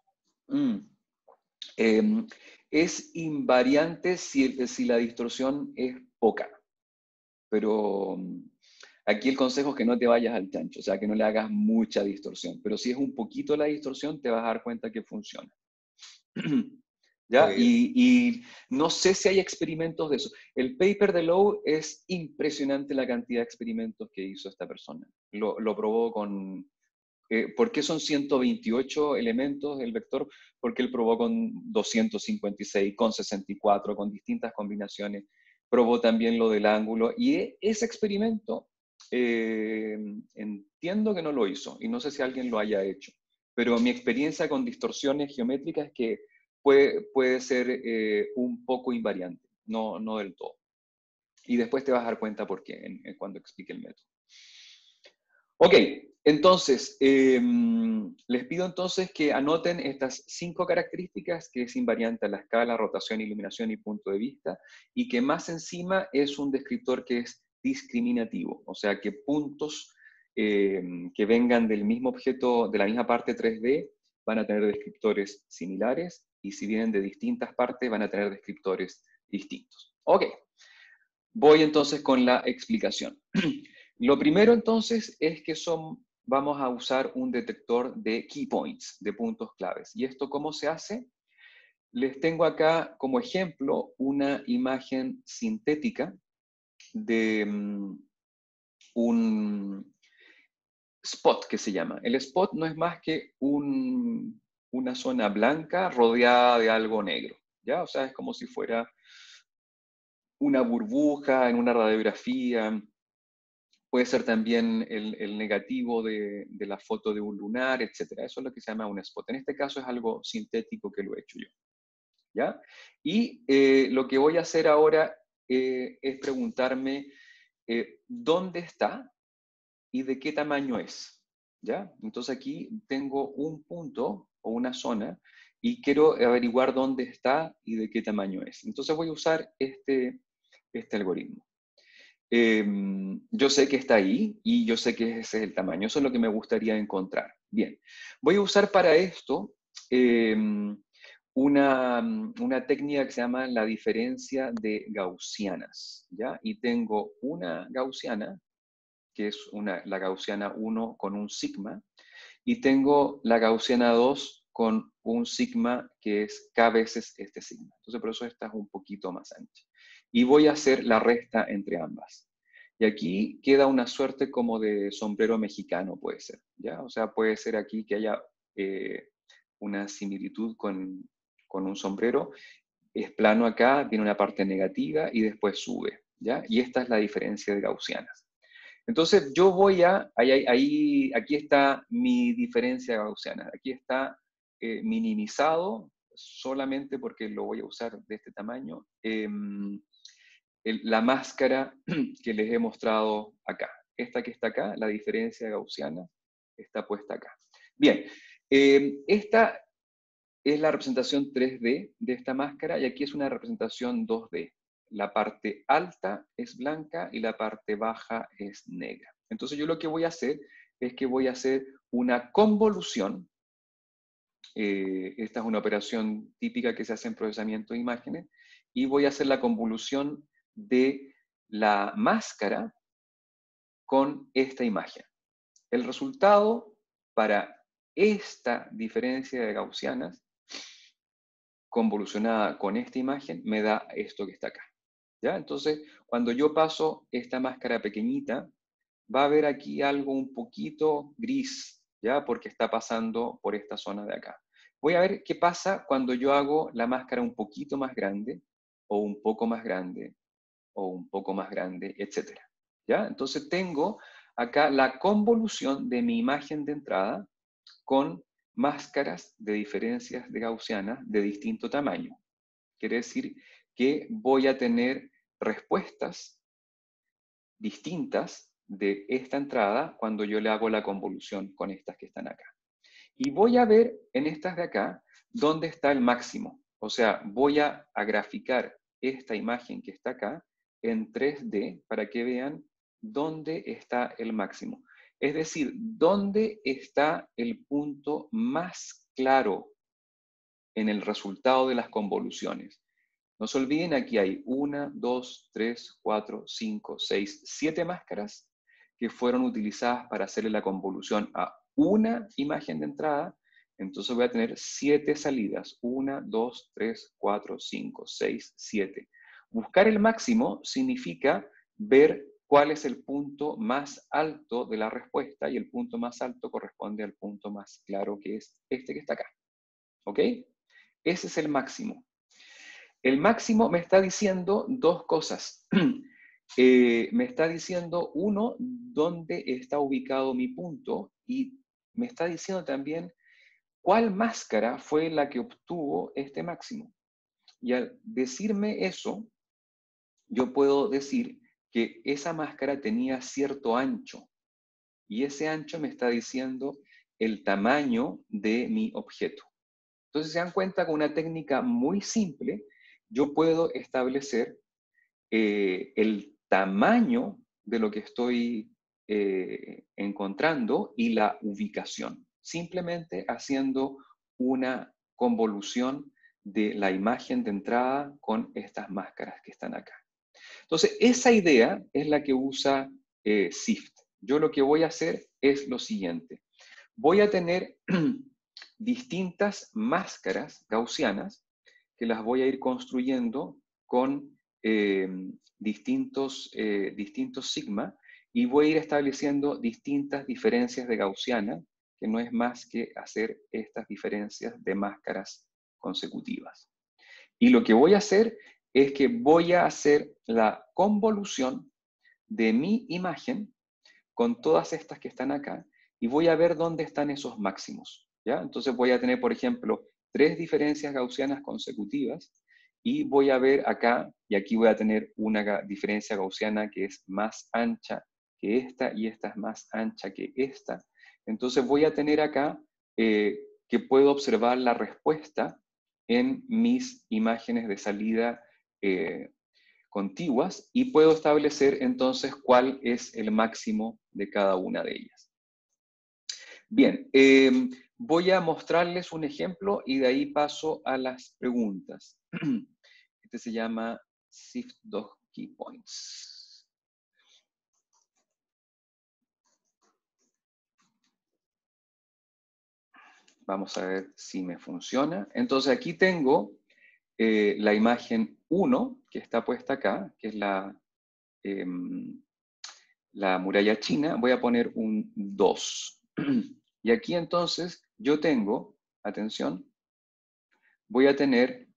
S1: Es invariante si la distorsión es poca, pero aquí el consejo es que no te vayas al chancho, o sea, que no le hagas mucha distorsión, pero si es un poquito la distorsión, te vas a dar cuenta que funciona. ¿Ya?
S5: Ok.
S1: Y no sé si hay experimentos de eso. El paper de Lowe es impresionante la cantidad de experimentos que hizo esta persona. Lo probó con... ¿por qué son 128 elementos del vector? Porque él probó con 256, con 64, con distintas combinaciones. Probó también lo del ángulo. Y ese experimento entiendo que no lo hizo. Y no sé si alguien lo haya hecho. Pero mi experiencia con distorsiones geométricas es que puede ser un poco invariante, no del todo. Y después te vas a dar cuenta por qué cuando explique el método. Ok, entonces, les pido entonces que anoten estas 5 características, que es invariante a la escala, rotación, iluminación y punto de vista, y que más encima es un descriptor que es discriminativo, o sea que puntos que vengan del mismo objeto, de la misma parte 3D, van a tener descriptores similares, y si vienen de distintas partes, van a tener descriptores distintos. Ok, voy entonces con la explicación. Lo primero entonces es que vamos a usar un detector de key points, de puntos claves. ¿Y esto cómo se hace? Les tengo acá como ejemplo una imagen sintética de un spot que se llama. El spot no es más que una zona blanca rodeada de algo negro, ¿ya? O sea, es como si fuera una burbuja en una radiografía. Puede ser también el negativo de la foto de un lunar, etc. Eso es lo que se llama un spot. En este caso es algo sintético que lo he hecho yo, ¿ya? Y lo que voy a hacer ahora es preguntarme dónde está y de qué tamaño es, ¿ya? Entonces aquí tengo un punto o una zona y quiero averiguar dónde está y de qué tamaño es. Entonces voy a usar este algoritmo. Yo sé que está ahí y yo sé que ese es el tamaño. Eso es lo que me gustaría encontrar. Bien, voy a usar para esto una técnica que se llama la diferencia de gaussianas, ¿ya? Y tengo una gaussiana, que es la gaussiana 1 con un sigma, y tengo la gaussiana 2 con un sigma que es k veces este sigma. Entonces por eso esta es un poquito más ancha. Y voy a hacer la resta entre ambas. Y aquí queda una suerte como de sombrero mexicano, puede ser, ¿ya? O sea, puede ser aquí que haya una similitud con un sombrero. Es plano acá, tiene una parte negativa y después sube, ¿ya? Y esta es la diferencia de gaussianas. Entonces yo voy aquí está mi diferencia gaussiana. Aquí está minimizado solamente porque lo voy a usar de este tamaño. La máscara que les he mostrado acá. Esta que está acá, la diferencia gaussiana, está puesta acá. Bien, esta es la representación 3D de esta máscara y aquí es una representación 2D. La parte alta es blanca y la parte baja es negra. Entonces yo lo que voy a hacer es que voy a hacer una convolución. Esta es una operación típica que se hace en procesamiento de imágenes. Y voy a hacer la convolución de la máscara con esta imagen. El resultado para esta diferencia de gaussianas convolucionada con esta imagen me da esto que está acá, ¿ya? Entonces, cuando yo paso esta máscara pequeñita, va a haber aquí algo un poquito gris, ¿ya? Porque está pasando por esta zona de acá. Voy a ver qué pasa cuando yo hago la máscara un poquito más grande, o un poco más grande, o un poco más grande, etc. ¿Ya? Entonces tengo acá la convolución de mi imagen de entrada con máscaras de diferencias de gaussianas de distinto tamaño. Quiere decir que voy a tener respuestas distintas de esta entrada cuando yo le hago la convolución con estas que están acá. Y voy a ver en estas de acá dónde está el máximo. O sea, voy a graficar esta imagen que está acá en 3D para que vean dónde está el máximo. Es decir, dónde está el punto más claro en el resultado de las convoluciones. No se olviden, aquí hay 1, 2, 3, 4, 5, 6, 7 máscaras que fueron utilizadas para hacerle la convolución a una imagen de entrada. Entonces voy a tener 7 salidas. 1, 2, 3, 4, 5, 6, 7. Buscar el máximo significa ver cuál es el punto más alto de la respuesta, y el punto más alto corresponde al punto más claro, que es este que está acá. ¿Ok? Ese es el máximo. El máximo me está diciendo dos cosas. Me está diciendo, uno, dónde está ubicado mi punto, y me está diciendo también cuál máscara fue la que obtuvo este máximo. Y al decirme eso, yo puedo decir que esa máscara tenía cierto ancho, y ese ancho me está diciendo el tamaño de mi objeto. Entonces se dan cuenta, con una técnica muy simple, yo puedo establecer el tamaño de lo que estoy encontrando y la ubicación, simplemente haciendo una convolución de la imagen de entrada con estas máscaras que están acá. Entonces, esa idea es la que usa SIFT. Yo lo que voy a hacer es lo siguiente. Voy a tener distintas máscaras gaussianas que las voy a ir construyendo con distintos sigma, y voy a ir estableciendo distintas diferencias de gaussiana, que no es más que hacer estas diferencias de máscaras consecutivas. Y lo que voy a hacer es que voy a hacer la convolución de mi imagen con todas estas que están acá, y voy a ver dónde están esos máximos, ¿ya? Entonces voy a tener, por ejemplo, 3 diferencias gaussianas consecutivas, y voy a ver acá, y aquí voy a tener una diferencia gaussiana que es más ancha que esta, y esta es más ancha que esta. Entonces voy a tener acá que puedo observar la respuesta en mis imágenes de salida contiguas, y puedo establecer entonces cuál es el máximo de cada una de ellas. Bien, voy a mostrarles un ejemplo y de ahí paso a las preguntas. Este se llama SIFT 2 Key Points. Vamos a ver si me funciona. Entonces aquí tengo la imagen 1, que está puesta acá, que es la muralla china. Voy a poner un 2. Y aquí entonces yo tengo, atención, voy a tener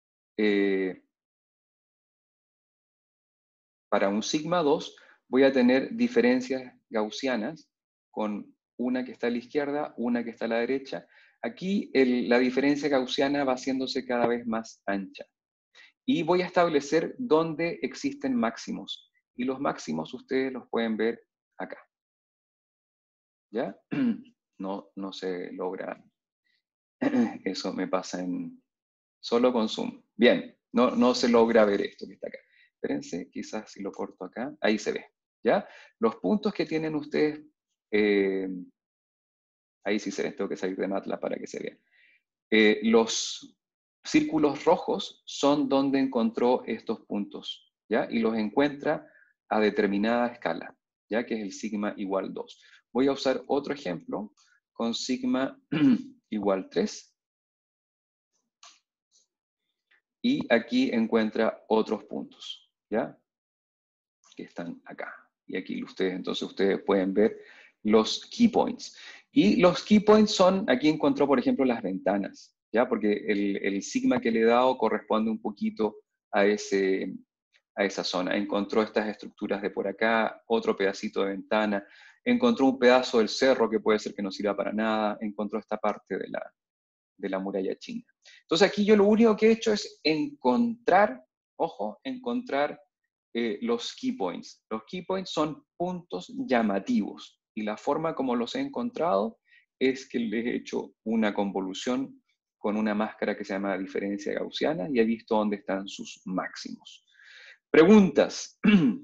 S1: para un sigma 2, voy a tener diferencias gaussianas con una que está a la izquierda, una que está a la derecha. Aquí la diferencia gaussiana va haciéndose cada vez más ancha. Y voy a establecer dónde existen máximos. Y los máximos ustedes los pueden ver acá. ¿Ya? No se logra. Eso me pasa solo con Zoom. Bien, no se logra ver esto que está acá. Espérense, quizás si lo corto acá, ahí se ve. ¿Ya? Los puntos que tienen ustedes, ahí sí se ven, tengo que salir de MATLAB para que se vean. Los círculos rojos son donde encontró estos puntos, ¿ya? Y los encuentra a determinada escala, ¿ya? Que es el sigma igual 2. Voy a usar otro ejemplo con sigma igual 3. Y aquí encuentra otros puntos, ¿ya? Que están acá. Y aquí entonces ustedes pueden ver los key points. Y los key points son, aquí encontró, por ejemplo, las ventanas, ¿ya? Porque el sigma que le he dado corresponde un poquito a esa zona. Encontró estas estructuras de por acá, otro pedacito de ventana, encontró un pedazo del cerro que puede ser que no sirva para nada, encontró esta parte de la muralla china. Entonces aquí yo lo único que he hecho es encontrar, ojo, encontrar los key points. Los key points son puntos llamativos, y la forma como los he encontrado es que les he hecho una convolución con una máscara que se llama diferencia gaussiana y he visto dónde están sus máximos. Preguntas.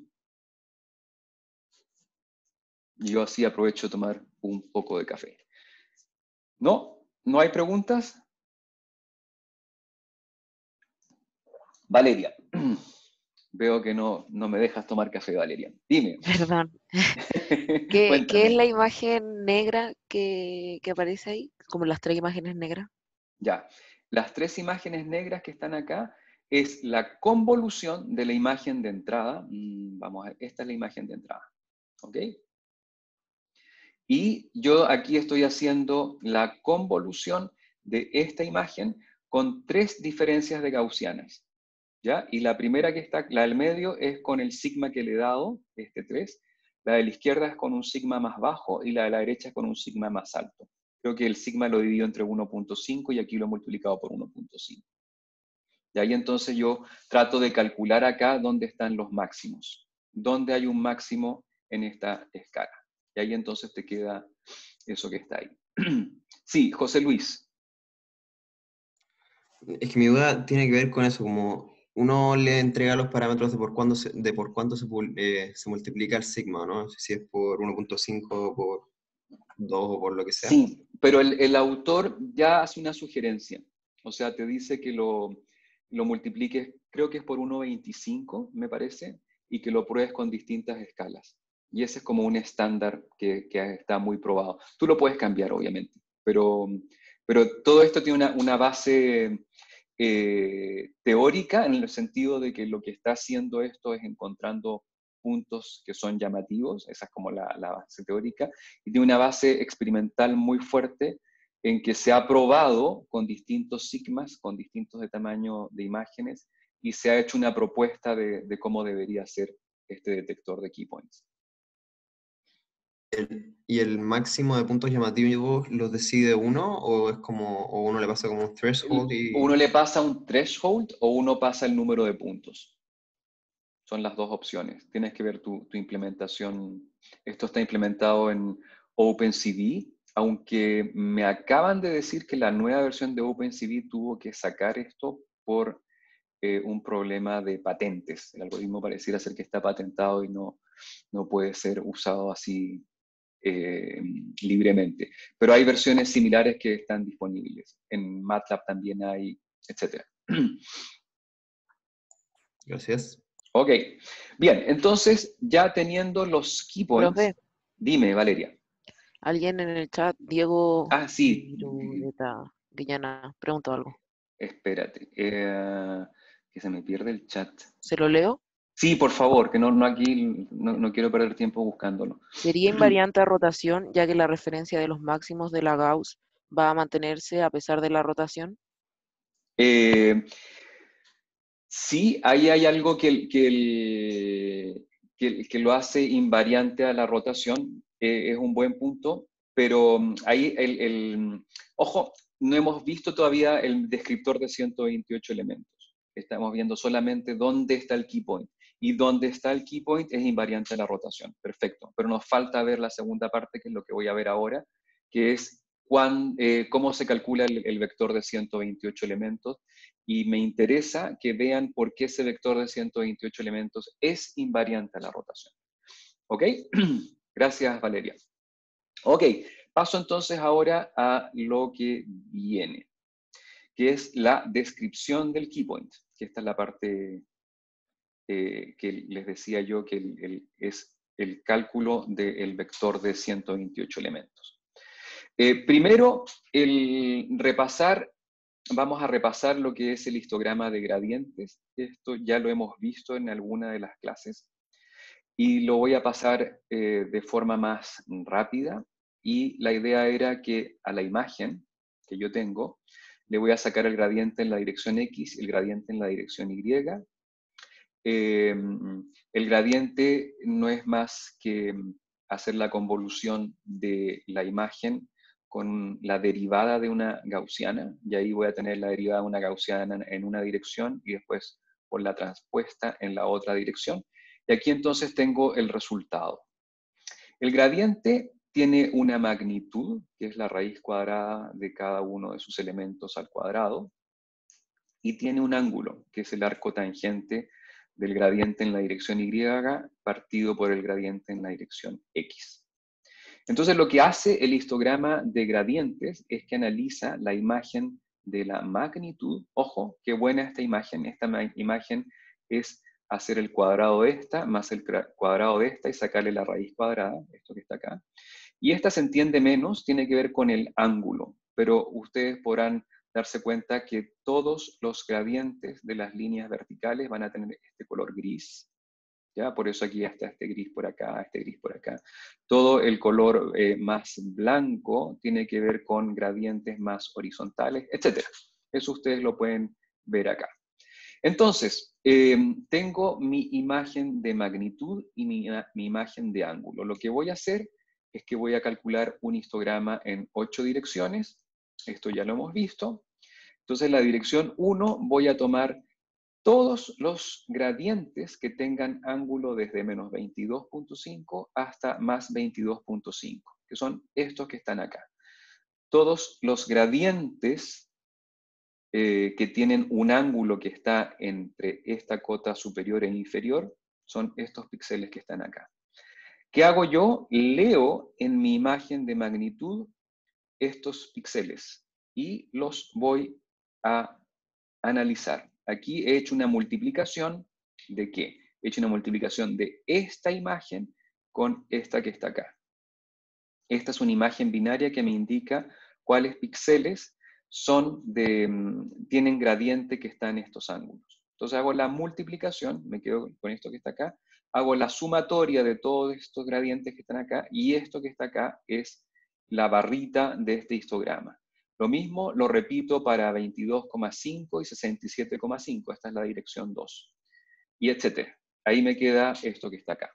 S1: Yo así aprovecho de tomar un poco de café. ¿No? ¿No hay preguntas? Valeria. Veo que no me dejas tomar café, Valeria. Dime.
S2: Perdón. ¿Qué es
S1: Cuéntame.
S2: la imagen negra que aparece ahí? Como las 3 imágenes negras.
S1: Ya. Las 3 imágenes negras que están acá es la convolución de la imagen de entrada. Vamos a ver, esta es la imagen de entrada. ¿Ok? Y yo aquí estoy haciendo la convolución de esta imagen con 3 diferencias de gaussianas. ¿Ya? Y la primera que está, la del medio, es con el sigma que le he dado, este 3. La de la izquierda es con un sigma más bajo y la de la derecha es con un sigma más alto. Creo que el sigma lo divido entre 1.5 y aquí lo he multiplicado por 1.5. Y ahí entonces yo trato de calcular acá dónde están los máximos. Dónde hay un máximo en esta escala. Y ahí entonces te queda eso que está ahí. Sí, José Luis.
S5: Es que mi duda tiene que ver con eso, como uno le entrega los parámetros de por cuánto se multiplica el sigma, ¿no? Si es por 1.5, por 2 o por lo que sea.
S1: Sí, pero el autor ya hace una sugerencia. O sea, te dice que lo multipliques, creo que es por 1.25, me parece, y que lo pruebes con distintas escalas. Y ese es como un estándar que está muy probado. Tú lo puedes cambiar, obviamente, pero todo esto tiene una base teórica, en el sentido de que lo que está haciendo esto es encontrando puntos que son llamativos, esa es como la base teórica, y tiene una base experimental muy fuerte en que se ha probado con distintos sigmas, con distintos de tamaño de imágenes, y se ha hecho una propuesta de cómo debería ser este detector de key points.
S5: ¿Y el máximo de puntos llamativos los decide uno o es como, o uno le pasa como un threshold y...
S1: Uno le pasa un threshold o uno pasa el número de puntos. Son las dos opciones. Tienes que ver tu implementación. Esto está implementado en OpenCV, aunque me acaban de decir que la nueva versión de OpenCV tuvo que sacar esto por un problema de patentes. El algoritmo pareciera ser que está patentado y no puede ser usado así libremente. Pero hay versiones similares que están disponibles. En MATLAB también hay, etc.
S5: Gracias.
S1: Ok, bien, entonces ya teniendo los key points,
S2: Profe,
S1: dime, Valeria.
S2: alguien en el chat, Diego
S1: Ah, sí,
S2: Virudeta Villana, preguntó algo.
S1: espérate, que se me pierde el chat.
S2: ¿Se lo leo?
S1: Sí, por favor, que no aquí no quiero perder tiempo buscándolo.
S2: Sería invariante a rotación, ya que la referencia de los máximos de la Gauss va a mantenerse a pesar de la rotación.
S1: Sí, ahí hay algo que lo hace invariante a la rotación, es un buen punto, pero ahí ojo, no hemos visto todavía el descriptor de 128 elementos. Estamos viendo solamente dónde está el key point. Y dónde está el key point es invariante a la rotación. Perfecto. Pero nos falta ver la segunda parte, que es lo que voy a ver ahora, que es cómo se calcula el vector de 128 elementos. Y me interesa que vean por qué ese vector de 128 elementos es invariante a la rotación. ¿Ok? Gracias, Valeria. Ok, paso entonces ahora a lo que viene, que es la descripción del key point, que esta es la parte que les decía yo que es el cálculo del vector de 128 elementos. Primero, vamos a repasar lo que es el histograma de gradientes. Esto ya lo hemos visto en alguna de las clases. Y lo voy a pasar de forma más rápida. Y la idea era que a la imagen que yo tengo, le voy a sacar el gradiente en la dirección X y el gradiente en la dirección Y. El gradiente no es más que hacer la convolución de la imagen con la derivada de una gaussiana, y ahí voy a tener la derivada de una gaussiana en una dirección y después por la transpuesta en la otra dirección. Y aquí entonces tengo el resultado. El gradiente tiene una magnitud, que es la raíz cuadrada de cada uno de sus elementos al cuadrado, y tiene un ángulo, que es el arco tangente del gradiente en la dirección Y partido por el gradiente en la dirección X. Entonces lo que hace el histograma de gradientes es que analiza la imagen de la magnitud. Ojo, qué buena esta imagen es hacer el cuadrado de esta más el cuadrado de esta y sacarle la raíz cuadrada, esto que está acá. Y esta se entiende menos, tiene que ver con el ángulo, pero ustedes podrán darse cuenta que todos los gradientes de las líneas verticales van a tener este color gris. ¿Ya? Por eso aquí está este gris por acá, este gris por acá. Todo el color más blanco tiene que ver con gradientes más horizontales, etc. Eso ustedes lo pueden ver acá. Entonces, tengo mi imagen de magnitud y mi imagen de ángulo. Lo que voy a hacer es que voy a calcular un histograma en 8 direcciones. Esto ya lo hemos visto. Entonces, la dirección 1 voy a tomar todos los gradientes que tengan ángulo desde menos 22.5 hasta más 22.5, que son estos que están acá. Todos los gradientes que tienen un ángulo que está entre esta cota superior e inferior son estos píxeles que están acá. ¿Qué hago yo? Leo en mi imagen de magnitud estos píxeles y los voy a analizar. Aquí he hecho una multiplicación ¿de qué? He hecho una multiplicación de esta imagen con esta que está acá. Esta es una imagen binaria que me indica cuáles píxeles tienen gradiente que está en estos ángulos. Entonces hago la multiplicación, me quedo con esto que está acá, hago la sumatoria de todos estos gradientes que están acá, y esto que está acá es la barrita de este histograma. Lo mismo lo repito para 22,5 y 67,5, esta es la dirección 2, y etcétera. Ahí me queda esto que está acá.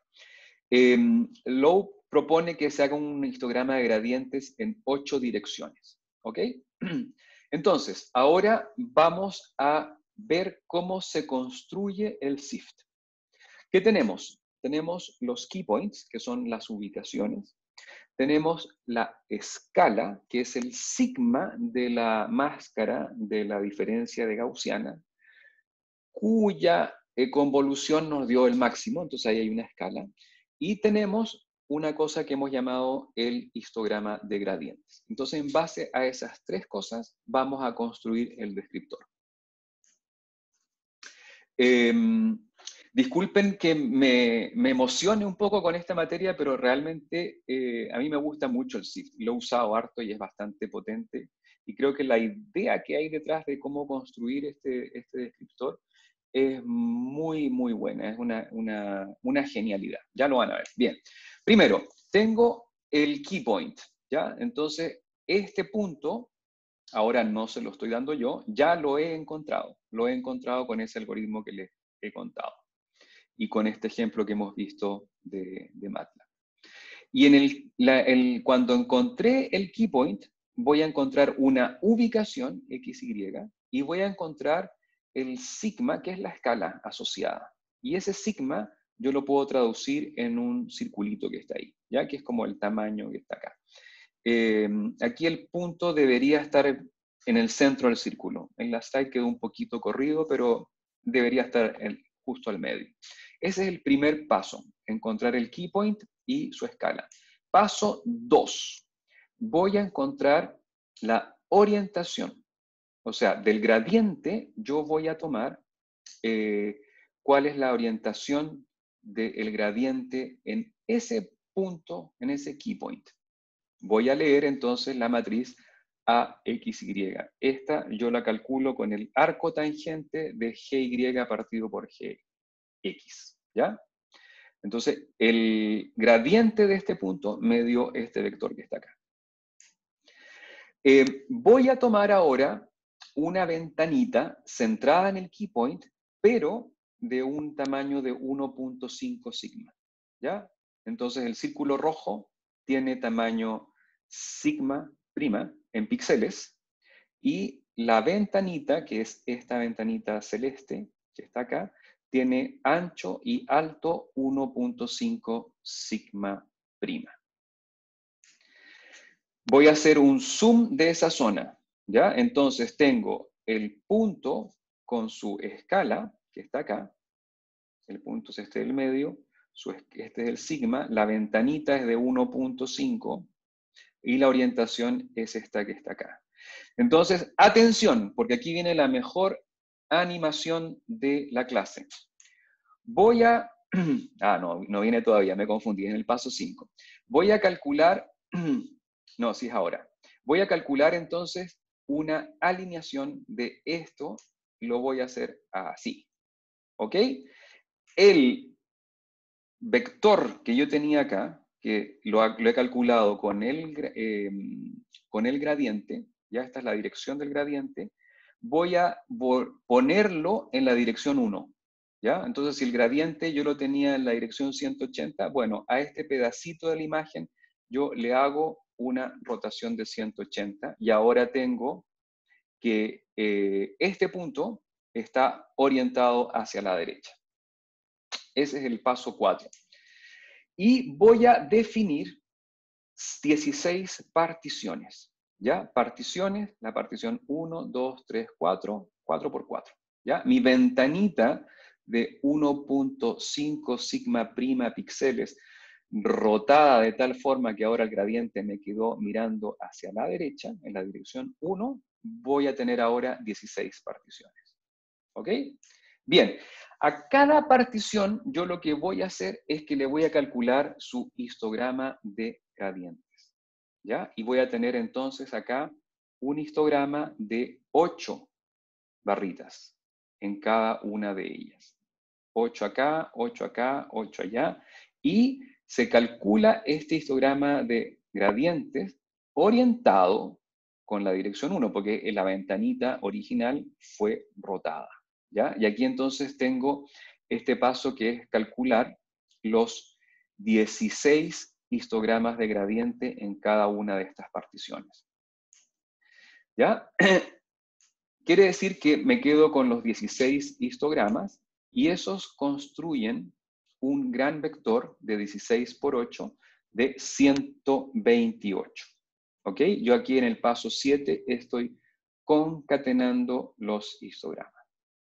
S1: Lowe propone que se haga un histograma de gradientes en 8 direcciones, ¿ok? Entonces, ahora vamos a ver cómo se construye el SIFT. ¿Qué tenemos? Tenemos los key points, que son las ubicaciones. Tenemos la escala, que es el sigma de la máscara de la diferencia de gaussiana, cuya convolución nos dio el máximo, entonces ahí hay una escala. Y tenemos una cosa que hemos llamado el histograma de gradientes. Entonces, en base a esas tres cosas, vamos a construir el descriptor. Disculpen que me emocione un poco con esta materia, pero realmente a mí me gusta mucho el SIFT. Lo he usado harto y es bastante potente. Y creo que la idea que hay detrás de cómo construir este descriptor es muy, muy buena. Es una genialidad. Ya lo van a ver. Bien. Primero, tengo el key point, ¿ya? Entonces, este punto, ahora no se lo estoy dando yo, ya lo he encontrado. Lo he encontrado con ese algoritmo que les he contado. Y con este ejemplo que hemos visto de MATLAB. Y cuando encontré el key point, voy a encontrar una ubicación, XY, y voy a encontrar el sigma, que es la escala asociada. Y ese sigma yo lo puedo traducir en un circulito que está ahí, ¿ya? Que es como el tamaño que está acá. Aquí el punto debería estar en el centro del círculo. En la slide quedó un poquito corrido, pero debería estar justo al medio. Ese es el primer paso, encontrar el key point y su escala. Paso 2. Voy a encontrar la orientación. O sea, del gradiente yo voy a tomar cuál es la orientación del gradiente en ese punto, en ese key point. Voy a leer entonces la matriz AXY. Esta yo la calculo con el arco tangente de GY partido por GX, ¿ya? Entonces, el gradiente de este punto me dio este vector que está acá. Voy a tomar ahora una ventanita centrada en el key point, pero de un tamaño de 1.5 sigma, ¿ya? Entonces el círculo rojo tiene tamaño sigma prima en píxeles, y la ventanita, que es esta ventanita celeste, que está acá, tiene ancho y alto 1.5 sigma prima. Voy a hacer un zoom de esa zona, ¿ya? Entonces tengo el punto con su escala, que está acá. El punto es este del medio, este es el sigma, la ventanita es de 1.5 y la orientación es esta que está acá. Entonces, atención, porque aquí viene la mejor animación de la clase. Voy a... no viene todavía, me confundí, en el paso 5. Voy a calcular... No, sí es ahora. Voy a calcular entonces una alineación de esto, lo voy a hacer así. ¿Ok? El vector que yo tenía acá, que lo he calculado con el gradiente, ya esta es la dirección del gradiente, voy a ponerlo en la dirección 1. ¿Ya? Entonces, si el gradiente yo lo tenía en la dirección 180, bueno, a este pedacito de la imagen yo le hago una rotación de 180 y ahora tengo que este punto está orientado hacia la derecha. Ese es el paso 4. Y voy a definir 16 particiones. ¿Ya? Particiones, la partición 1, 2, 3, 4, 4 por 4. ¿Ya? Mi ventanita de 1.5 sigma prima píxeles rotada de tal forma que ahora el gradiente me quedó mirando hacia la derecha, en la dirección 1, voy a tener ahora 16 particiones. ¿Ok? Bien, a cada partición yo lo que voy a hacer es que le voy a calcular su histograma de gradientes. ¿Ya? Y voy a tener entonces acá un histograma de 8 barritas en cada una de ellas. 8 acá, 8 acá, 8 allá. Y se calcula este histograma de gradientes orientado con la dirección 1, porque la ventanita original fue rotada. ¿Ya? Y aquí entonces tengo este paso que es calcular los 16 histogramas de gradiente en cada una de estas particiones. ¿Ya? Quiere decir que me quedo con los 16 histogramas y esos construyen un gran vector de 16 por 8 de 128. ¿Ok? Yo aquí en el paso 7 estoy concatenando los histogramas.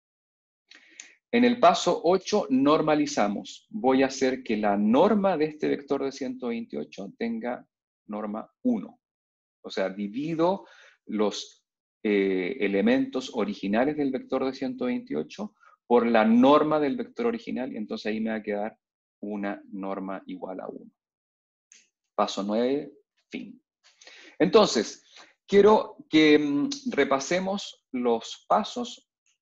S1: En el paso 8 normalizamos. Voy a hacer que la norma de este vector de 128 tenga norma 1. O sea, divido los elementos originales del vector de 128 por la norma del vector original, y entonces ahí me va a quedar una norma igual a 1. Paso 9, fin. Entonces, quiero que repasemos los pasos.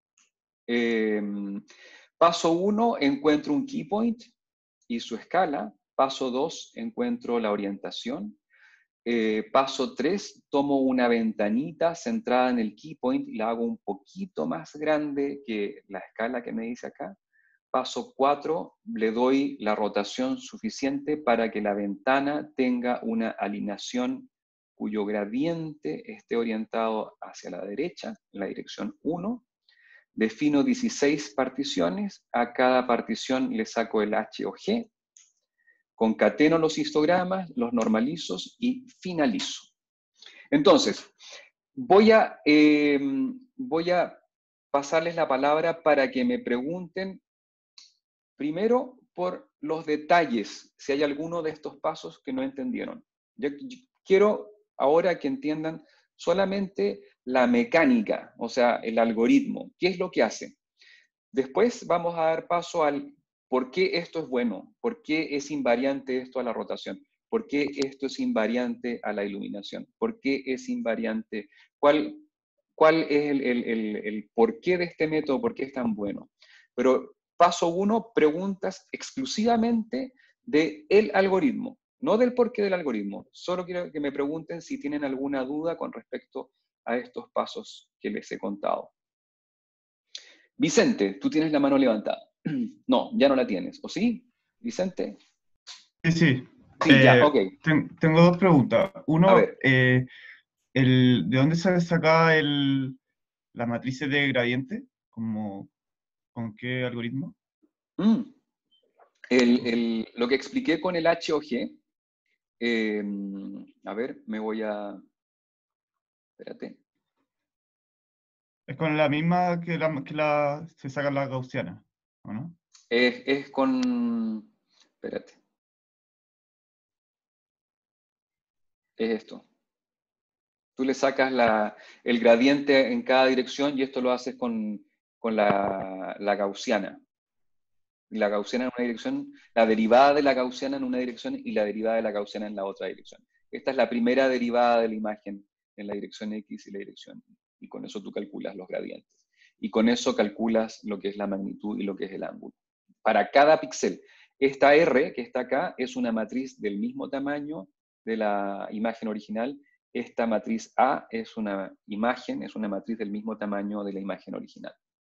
S1: Paso 1, encuentro un key point y su escala. Paso 2, encuentro la orientación. Paso 3, tomo una ventanita centrada en el key point y la hago un poquito más grande que la escala que me dice acá. Paso 4, le doy la rotación suficiente para que la ventana tenga una alineación cuyo gradiente esté orientado hacia la derecha, en la dirección 1. Defino 16 particiones, a cada partición le saco el H o G, concateno los histogramas, los normalizo y finalizo. Entonces, voy a pasarles la palabra para que me pregunten primero por los detalles, si hay alguno de estos pasos que no entendieron. Yo quiero ahora que entiendan solamente la mecánica, o sea, el algoritmo. ¿Qué es lo que hace? Después vamos a dar paso al por qué esto es bueno, por qué es invariante esto a la rotación, por qué esto es invariante a la iluminación, por qué es invariante, cuál es el porqué de este método, por qué es tan bueno. Pero paso 1, preguntas exclusivamente del algoritmo, no del porqué del algoritmo. Solo quiero que me pregunten si tienen alguna duda con respecto a estos pasos que les he contado. Vicente, tú tienes la mano levantada. No, ya no la tienes, ¿o sí? Vicente.
S7: Sí, sí.
S1: Sí, ya, ok.
S7: Tengo dos preguntas.
S1: A
S7: Uno,
S1: ver.
S7: ¿de dónde se saca las matrices de gradiente? ¿Con qué algoritmo?
S1: Mm. Lo que expliqué con el HOG, a ver, me voy a... Espérate.
S7: Es con la misma se saca la gaussiana, ¿o no?
S1: Es con... Espérate. Es esto. Tú le sacas el gradiente en cada dirección y esto lo haces con la gaussiana. La gaussiana en una dirección, la derivada de la gaussiana en una dirección y la derivada de la gaussiana en la otra dirección. Esta es la primera derivada de la imagen en la dirección X y la dirección Y. Y con eso tú calculas los gradientes. Y con eso calculas lo que es la magnitud y lo que es el ángulo. Para cada píxel, esta R que está acá es una matriz del mismo tamaño de la imagen original. Esta matriz A es una matriz del mismo tamaño de la imagen original.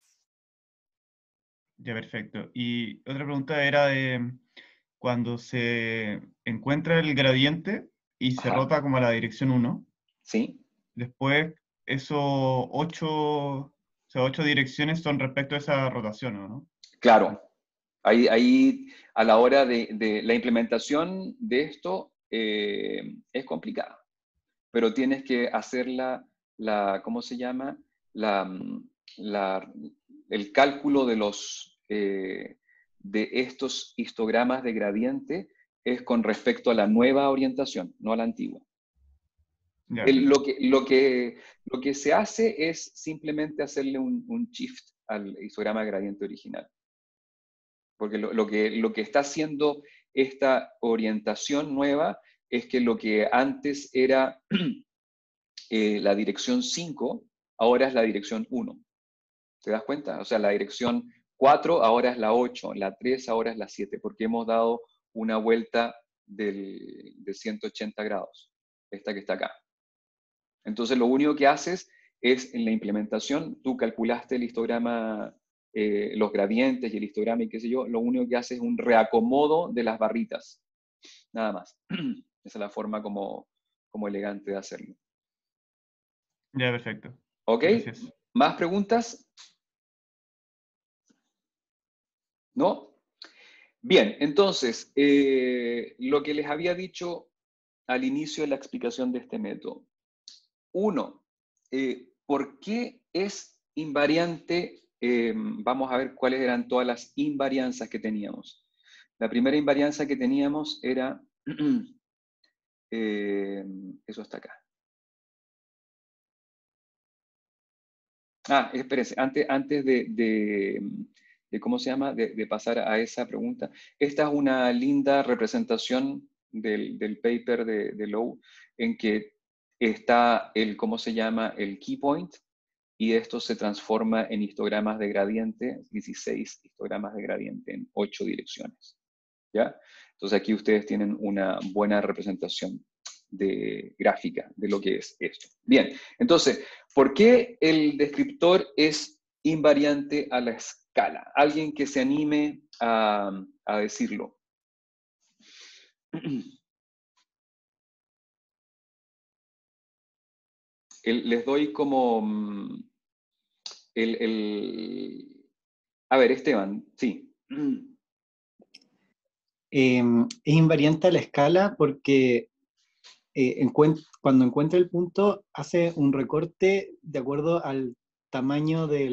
S7: Ya, perfecto. Y otra pregunta era de cuando se encuentra el gradiente y se
S1: Ajá.
S7: rota como a la dirección 1,
S1: ¿Sí?
S7: después esos 8 direcciones son respecto a esa rotación, ¿o no?
S1: Claro. Ahí a la hora de la implementación de esto es complicada, pero tienes que hacer ¿cómo se llama? El cálculo de estos histogramas de gradiente es con respecto a la nueva orientación, no a la antigua.
S7: Ya,
S1: Lo que se hace es simplemente hacerle un shift al histograma de gradiente original. Porque lo que está haciendo esta orientación nueva es que lo que antes era la dirección 5, ahora es la dirección 1. ¿Te das cuenta? O sea, la dirección 4 ahora es la 8, la 3 ahora es la 7, porque hemos dado una vuelta de 180 grados, esta que está acá. Entonces, lo único que haces es, en la implementación, tú calculaste el histograma, los gradientes y el histograma y qué sé yo, lo único que haces es un reacomodo de las barritas. Nada más. Esa es la forma como elegante de hacerlo.
S7: ya, perfecto.
S1: ¿Ok?
S7: Gracias.
S1: ¿Más preguntas? ¿No? Bien, entonces, lo que les había dicho al inicio de la explicación de este método. 1. ¿Por qué es invariante? Vamos a ver cuáles eran todas las invarianzas que teníamos. La primera invarianza que teníamos era, eso está acá. Espérense, antes de ¿cómo se llama? De pasar a esa pregunta. Esta es una linda representación del paper de Lowe, en que está ¿cómo se llama? El key point, y esto se transforma en histogramas de gradiente, 16 histogramas de gradiente en 8 direcciones. ¿Ya? Entonces aquí ustedes tienen una buena representación gráfica de lo que es esto. Bien, entonces, ¿por qué el descriptor es invariante a la escala? Alguien que se anime a decirlo. Les doy como a ver, Esteban, sí.
S8: Es invariante a la escala porque cuando encuentra el punto hace un recorte de acuerdo al tamaño de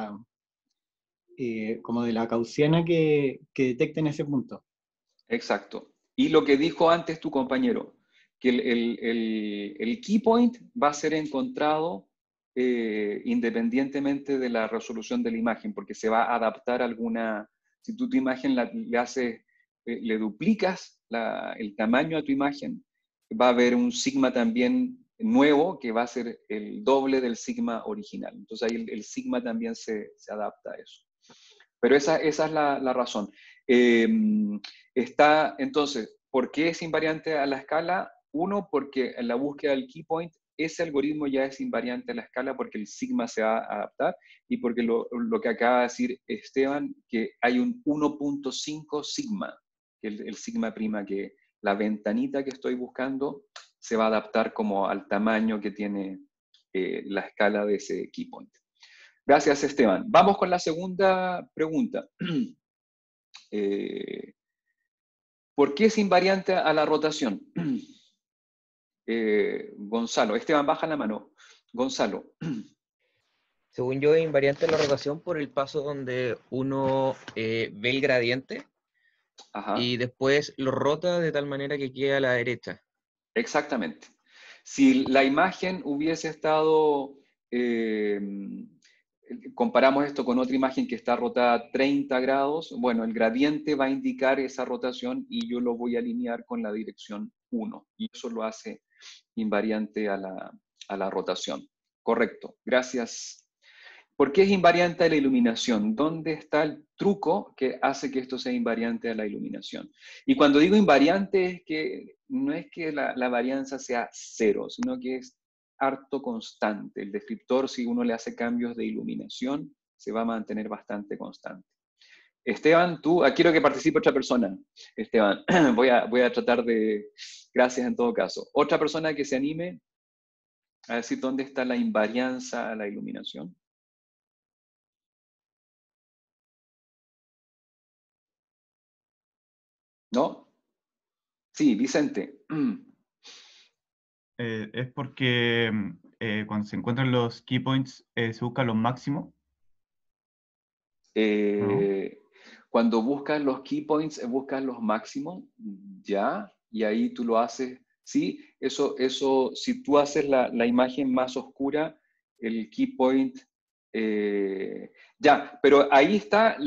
S8: como de la gaussiana que detecta en ese punto.
S1: Exacto. Y lo que dijo antes tu compañero, que el key point va a ser encontrado independientemente de la resolución de la imagen, porque se va a adaptar a alguna... Si tú tu imagen le duplicas el tamaño a tu imagen, va a haber un sigma también nuevo que va a ser el doble del sigma original. Entonces ahí el sigma también se adapta a eso. Pero esa es la razón. Entonces, ¿por qué es invariante a la escala? 1, porque en la búsqueda del key point ese algoritmo ya es invariante a la escala porque el sigma se va a adaptar y porque lo que acaba de decir Esteban, que hay un 1.5 sigma, que el sigma prima, que la ventanita que estoy buscando se va a adaptar como al tamaño que tiene la escala de ese key point. Gracias, Esteban. Vamos con la segunda pregunta. ¿Por qué es invariante a la rotación? Gonzalo. Esteban, baja la mano. Gonzalo.
S4: Según yo, es invariante la rotación por el paso donde uno ve el gradiente
S1: Ajá.
S4: y después lo rota de tal manera que quede a la derecha.
S1: Exactamente. Si la imagen hubiese estado, comparamos esto con otra imagen que está rotada 30 grados, bueno, el gradiente va a indicar esa rotación y yo lo voy a alinear con la dirección 1. Y eso lo hace invariante a la rotación. Correcto. Gracias. ¿Por qué es invariante a la iluminación? ¿Dónde está el truco que hace que esto sea invariante a la iluminación? Y cuando digo invariante es que no es que la varianza sea cero, sino que es harto constante. El descriptor, si uno le hace cambios de iluminación, se va a mantener bastante constante. Esteban, tú, quiero que participe otra persona. Esteban, voy a tratar de, gracias en todo caso. Otra persona que se anime a decir dónde está la invarianza a la iluminación. ¿No? Sí, Vicente.
S7: Es porque cuando se encuentran los key points se buscan los máximos, ¿no?
S1: Cuando buscas los key points, buscas los máximos, ya, y ahí tú lo haces, sí, eso, si tú haces la imagen más oscura, el key point, ya, pero ahí está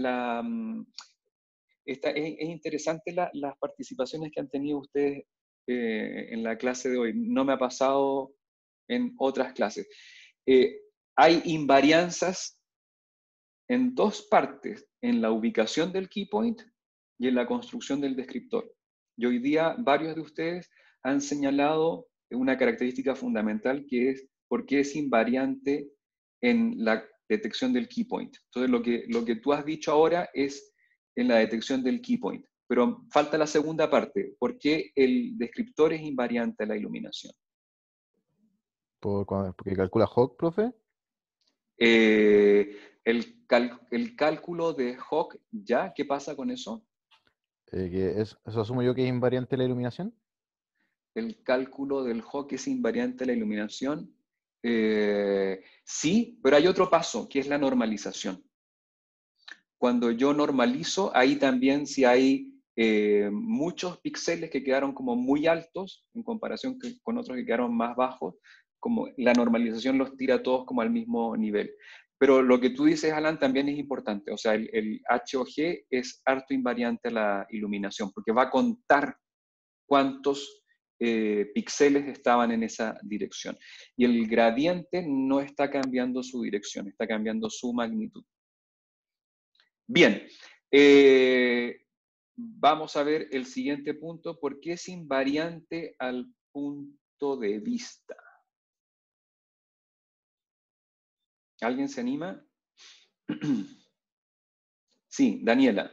S1: es interesante las participaciones que han tenido ustedes en la clase de hoy. No me ha pasado en otras clases. Hay invarianzas en dos partes, en la ubicación del key point y en la construcción del descriptor. Y hoy día varios de ustedes han señalado una característica fundamental que es por qué es invariante en la detección del key point. Entonces lo que tú has dicho ahora es en la detección del key point. Pero falta la segunda parte. ¿Por qué el descriptor es invariante a la iluminación?
S3: Porque calcula Hawk, profe.
S1: El cálculo de Hawk, ¿ya? ¿Qué pasa con eso?
S3: Eso asumo yo que es invariante la iluminación.
S1: El cálculo del Hawk es invariante a la iluminación. Sí, pero hay otro paso, que es la normalización. Cuando yo normalizo, ahí también si hay muchos píxeles que quedaron como muy altos en comparación con otros que quedaron más bajos, como la normalización los tira todos como al mismo nivel. Pero lo que tú dices, Alan, también es importante. O sea, el HOG es harto invariante a la iluminación, porque va a contar cuántos píxeles estaban en esa dirección. Y el gradiente no está cambiando su dirección, está cambiando su magnitud. Bien, vamos a ver el siguiente punto. ¿Por qué es invariante al punto de vista? ¿Alguien se anima? Sí, Daniela.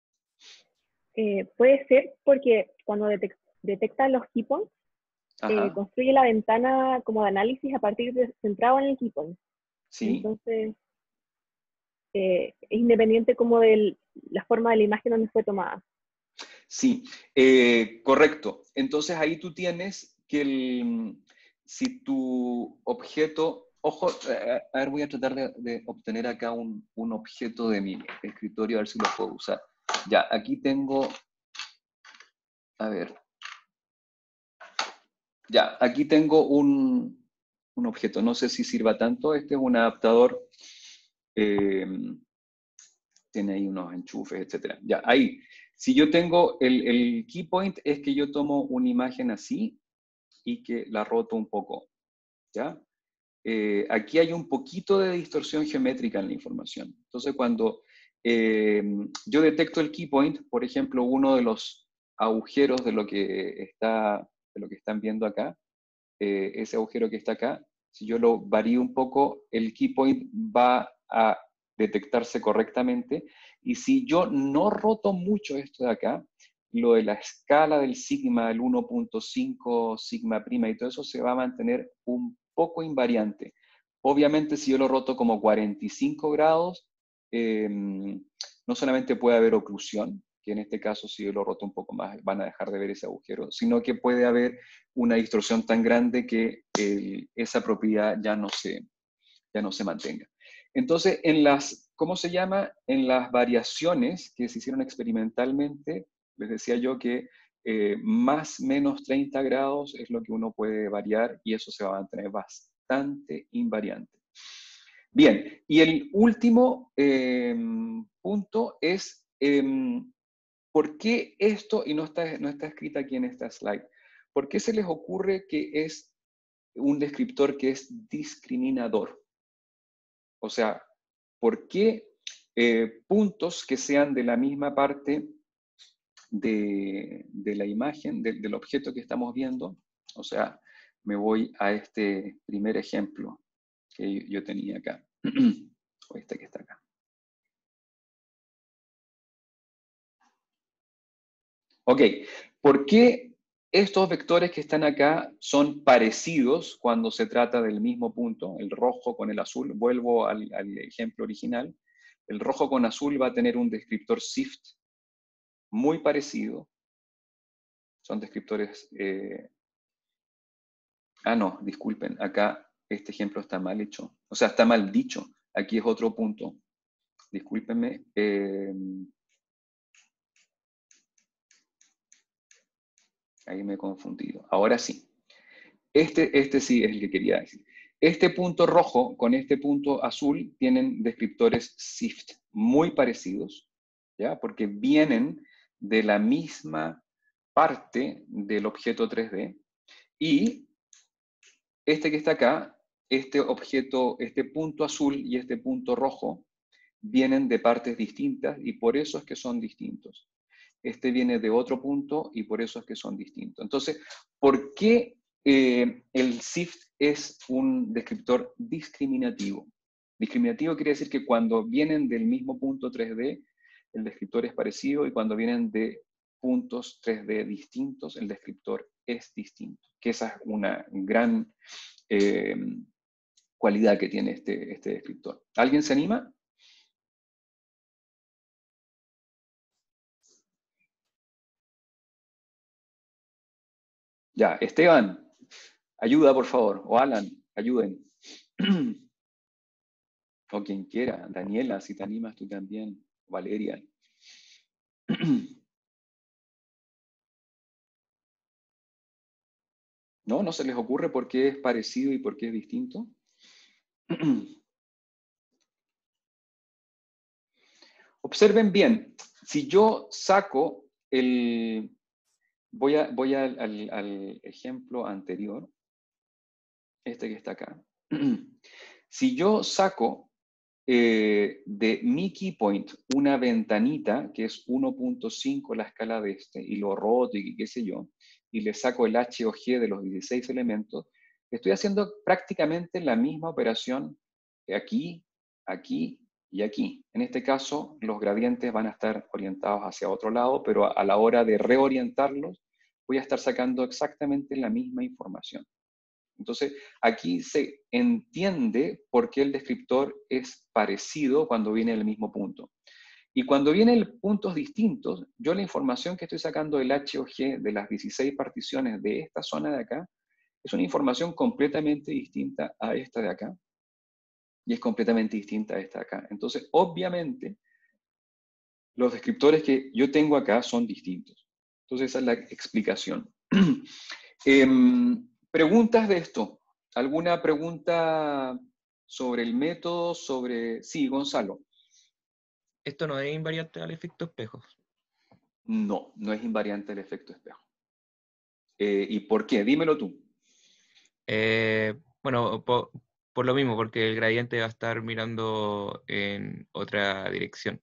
S6: Puede ser porque cuando detecta los key points,
S1: Ajá,
S6: construye la ventana como de análisis a partir de centrado en el key point.
S1: sí,
S6: Entonces, es independiente como de la forma de la imagen donde fue tomada.
S1: sí, correcto. Entonces ahí tú tienes que si tu objeto, ojo, a ver, voy a tratar de obtener acá un objeto de mi escritorio, a ver si lo puedo usar. Ya, aquí tengo, a ver, ya, aquí tengo un objeto, no sé si sirva tanto, este es un adaptador, tiene ahí unos enchufes, etcétera. Ya, ahí, si yo tengo el key point es que yo tomo una imagen así y que la roto un poco, ¿ya? Aquí hay un poquito de distorsión geométrica en la información. Entonces, cuando yo detecto el key point, por ejemplo, uno de los agujeros de lo que están viendo acá, ese agujero que está acá, si yo lo varío un poco, el key point va a detectarse correctamente. Y si yo no roto mucho esto de acá, lo de la escala del sigma, el 1.5 sigma prima y todo eso se va a mantener un poco invariante. Obviamente, si yo lo roto como 45 grados, no solamente puede haber oclusión, que en este caso si yo lo roto un poco más van a dejar de ver ese agujero, sino que puede haber una distorsión tan grande que esa propiedad ya no se mantenga. Entonces, en las, ¿cómo se llama? En las variaciones que se hicieron experimentalmente, les decía yo que más menos 30 grados es lo que uno puede variar y eso se va a mantener bastante invariante. Bien, y el último punto es, ¿por qué esto, y no está escrito aquí en esta slide, por qué se les ocurre que es un descriptor que es discriminador? O sea, ¿por qué puntos que sean de la misma parte de la imagen, del objeto que estamos viendo? O sea, me voy a este primer ejemplo que yo tenía acá, o este que está acá. Ok, ¿por qué estos vectores que están acá son parecidos cuando se trata del mismo punto, el rojo con el azul? Vuelvo al ejemplo original. El rojo con azul va a tener un descriptor SIFT muy parecido. Son descriptores... no, disculpen, acá este ejemplo está mal hecho. O sea, está mal dicho. Aquí es otro punto. Discúlpenme. Ahí me he confundido. Ahora sí. Este sí es el que quería decir. Este punto rojo con este punto azul tienen descriptores SIFT muy parecidos, ¿ya? Porque vienen de la misma parte del objeto 3D. Y este que está acá, este objeto, este punto azul y este punto rojo, vienen de partes distintas y por eso es que son distintos. Este viene de otro punto y por eso es que son distintos. Entonces, ¿por qué el SIFT es un descriptor discriminativo? Discriminativo quiere decir que cuando vienen del mismo punto 3D, el descriptor es parecido, y cuando vienen de puntos 3D distintos, el descriptor es distinto. Que esa es una gran cualidad que tiene este descriptor. ¿Alguien se anima? Ya, Esteban, ayuda por favor, o Alan, ayuden. O quien quiera, Daniela, si te animas tú también, Valeria. ¿No? ¿No se les ocurre por qué es parecido y por qué es distinto? Observen bien, si yo saco el... Voy al ejemplo anterior, este que está acá. Si yo saco de mi key point una ventanita, que es 1.5 la escala de este, y lo roto y qué sé yo, y le saco el H o G de los 16 elementos, estoy haciendo prácticamente la misma operación aquí, aquí y aquí. En este caso, los gradientes van a estar orientados hacia otro lado, pero a la hora de reorientarlos, voy a estar sacando exactamente la misma información. Entonces, aquí se entiende por qué el descriptor es parecido cuando viene del mismo punto. Y cuando vienen puntos distintos, yo la información que estoy sacando del H o G de las 16 particiones de esta zona de acá, es una información completamente distinta a esta de acá, y es completamente distinta a esta de acá. Entonces, obviamente, los descriptores que yo tengo acá son distintos. Entonces, esa es la explicación. ¿Preguntas de esto? ¿Alguna pregunta sobre el método? Sí, Gonzalo.
S4: Esto no es invariante al efecto espejo.
S1: No, no es invariante el efecto espejo. ¿Y por qué? Dímelo tú.
S4: Bueno, por lo mismo, porque el gradiente va a estar mirando en otra dirección.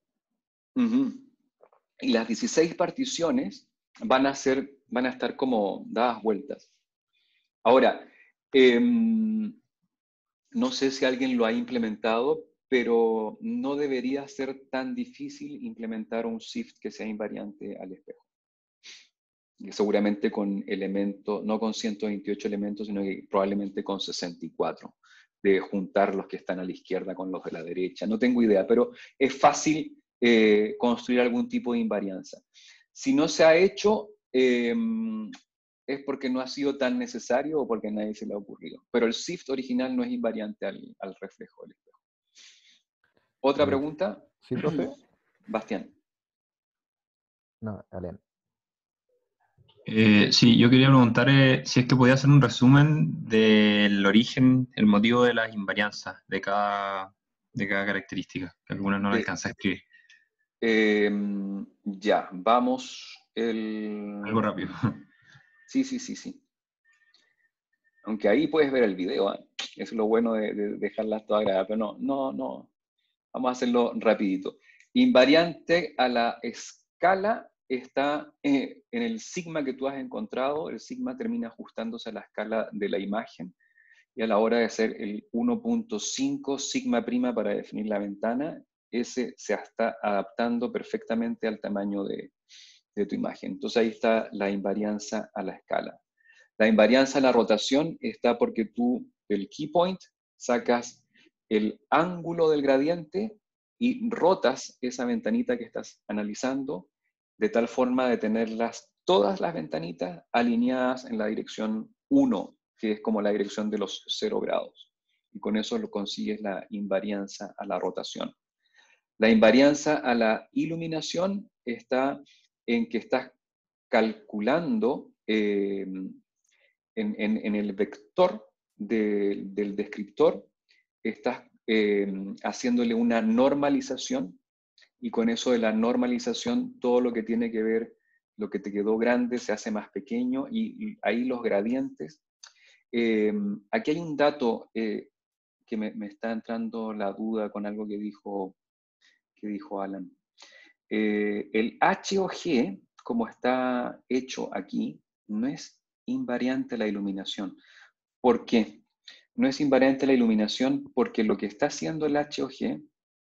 S1: Y las 16 particiones van a estar como dadas vueltas. Ahora, No sé si alguien lo ha implementado, pero no debería ser tan difícil implementar un shift que sea invariante al espejo. Y seguramente con elementos, no con 128 elementos, sino que probablemente con 64, de juntar los que están a la izquierda con los de la derecha. No tengo idea, pero es fácil construir algún tipo de invarianza. Si no se ha hecho, es porque no ha sido tan necesario o porque a nadie se le ha ocurrido. Pero el shift original no es invariante al reflejo del espejo. ¿Otra pregunta?
S3: ¿Sí, profe?
S1: Bastián.
S3: No, Alén.
S9: Sí, yo quería preguntar si es que podía hacer un resumen del origen, el motivo de las invarianzas de cada característica, que algunas no las alcanza a escribir.
S1: Ya, vamos.
S9: Algo rápido.
S1: Sí. Aunque ahí puedes ver el video, ¿eh? Es lo bueno de dejarlas todas grabadas, pero no. Vamos a hacerlo rapidito. Invariante a la escala está en el sigma que tú has encontrado. El sigma termina ajustándose a la escala de la imagen. Y a la hora de hacer el 1.5 sigma prima para definir la ventana, ese se está adaptando perfectamente al tamaño de tu imagen. Entonces ahí está la invarianza a la escala. La invarianza a la rotación está porque tú del key point sacas el ángulo del gradiente y rotas esa ventanita que estás analizando de tal forma de tenerlas, todas las ventanitas alineadas en la dirección 1, que es como la dirección de los 0 grados. Y con eso lo consigues la invarianza a la rotación. La invarianza a la iluminación está en que estás calculando en el vector del descriptor, estás haciéndole una normalización, y con eso de la normalización, todo lo que tiene que ver, lo que te quedó grande se hace más pequeño, y ahí los gradientes. Aquí hay un dato que me está entrando la duda con algo que dijo Alan. El H o G, como está hecho aquí, no es invariante a la iluminación. ¿Por qué? No es invariante a la iluminación porque lo que está haciendo el H o G,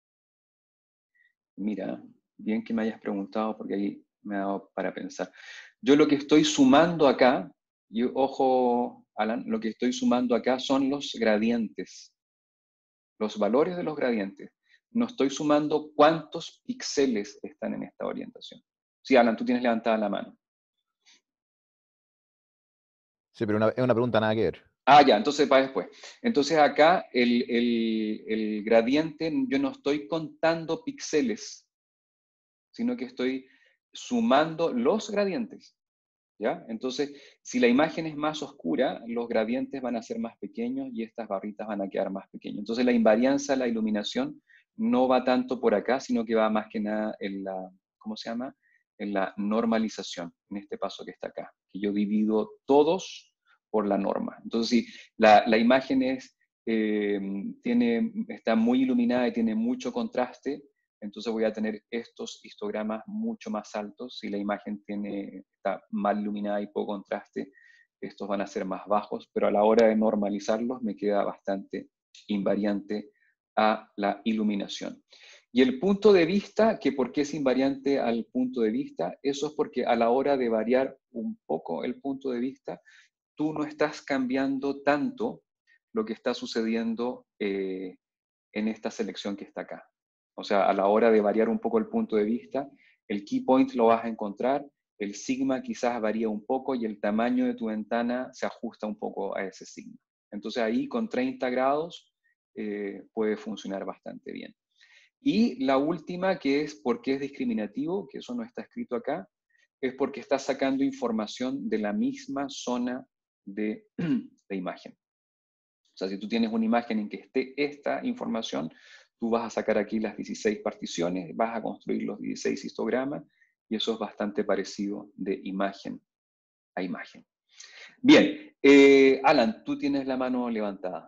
S1: mira, bien que me hayas preguntado porque ahí me ha dado para pensar. Yo lo que estoy sumando acá, y ojo, Alan, lo que estoy sumando acá son los gradientes, los valores de los gradientes. No estoy sumando cuántos píxeles están en esta orientación. Sí, Alan, tú tienes levantada la mano.
S3: Sí, pero es una pregunta nada que ver.
S1: Ah, ya, entonces para después. Entonces acá el gradiente, yo no estoy contando píxeles, sino que estoy sumando los gradientes. ¿Ya? Entonces, si la imagen es más oscura, los gradientes van a ser más pequeños y estas barritas van a quedar más pequeñas. Entonces, la invarianza, la iluminación, no va tanto por acá, sino que va más que nada en la, ¿cómo se llama? En la normalización, en este paso que está acá, que yo divido todos por la norma. Entonces, si la imagen está muy iluminada y tiene mucho contraste, entonces voy a tener estos histogramas mucho más altos. Si la imagen está mal iluminada y poco contraste, estos van a ser más bajos, pero a la hora de normalizarlos me queda bastante invariante a la iluminación. Y el punto de vista, que por qué es invariante al punto de vista, eso es porque a la hora de variar un poco el punto de vista, tú no estás cambiando tanto lo que está sucediendo en esta selección que está acá. O sea, a la hora de variar un poco el punto de vista, el key point lo vas a encontrar, el sigma quizás varía un poco y el tamaño de tu ventana se ajusta un poco a ese sigma. Entonces ahí con 30 grados puede funcionar bastante bien. Y la última, que es por qué es discriminativo, que eso no está escrito acá, es porque está sacando información de la misma zona de imagen. O sea, si tú tienes una imagen en que esté esta información, tú vas a sacar aquí las 16 particiones, vas a construir los 16 histogramas, y eso es bastante parecido de imagen a imagen. Bien, Alan, tú tienes la mano levantada.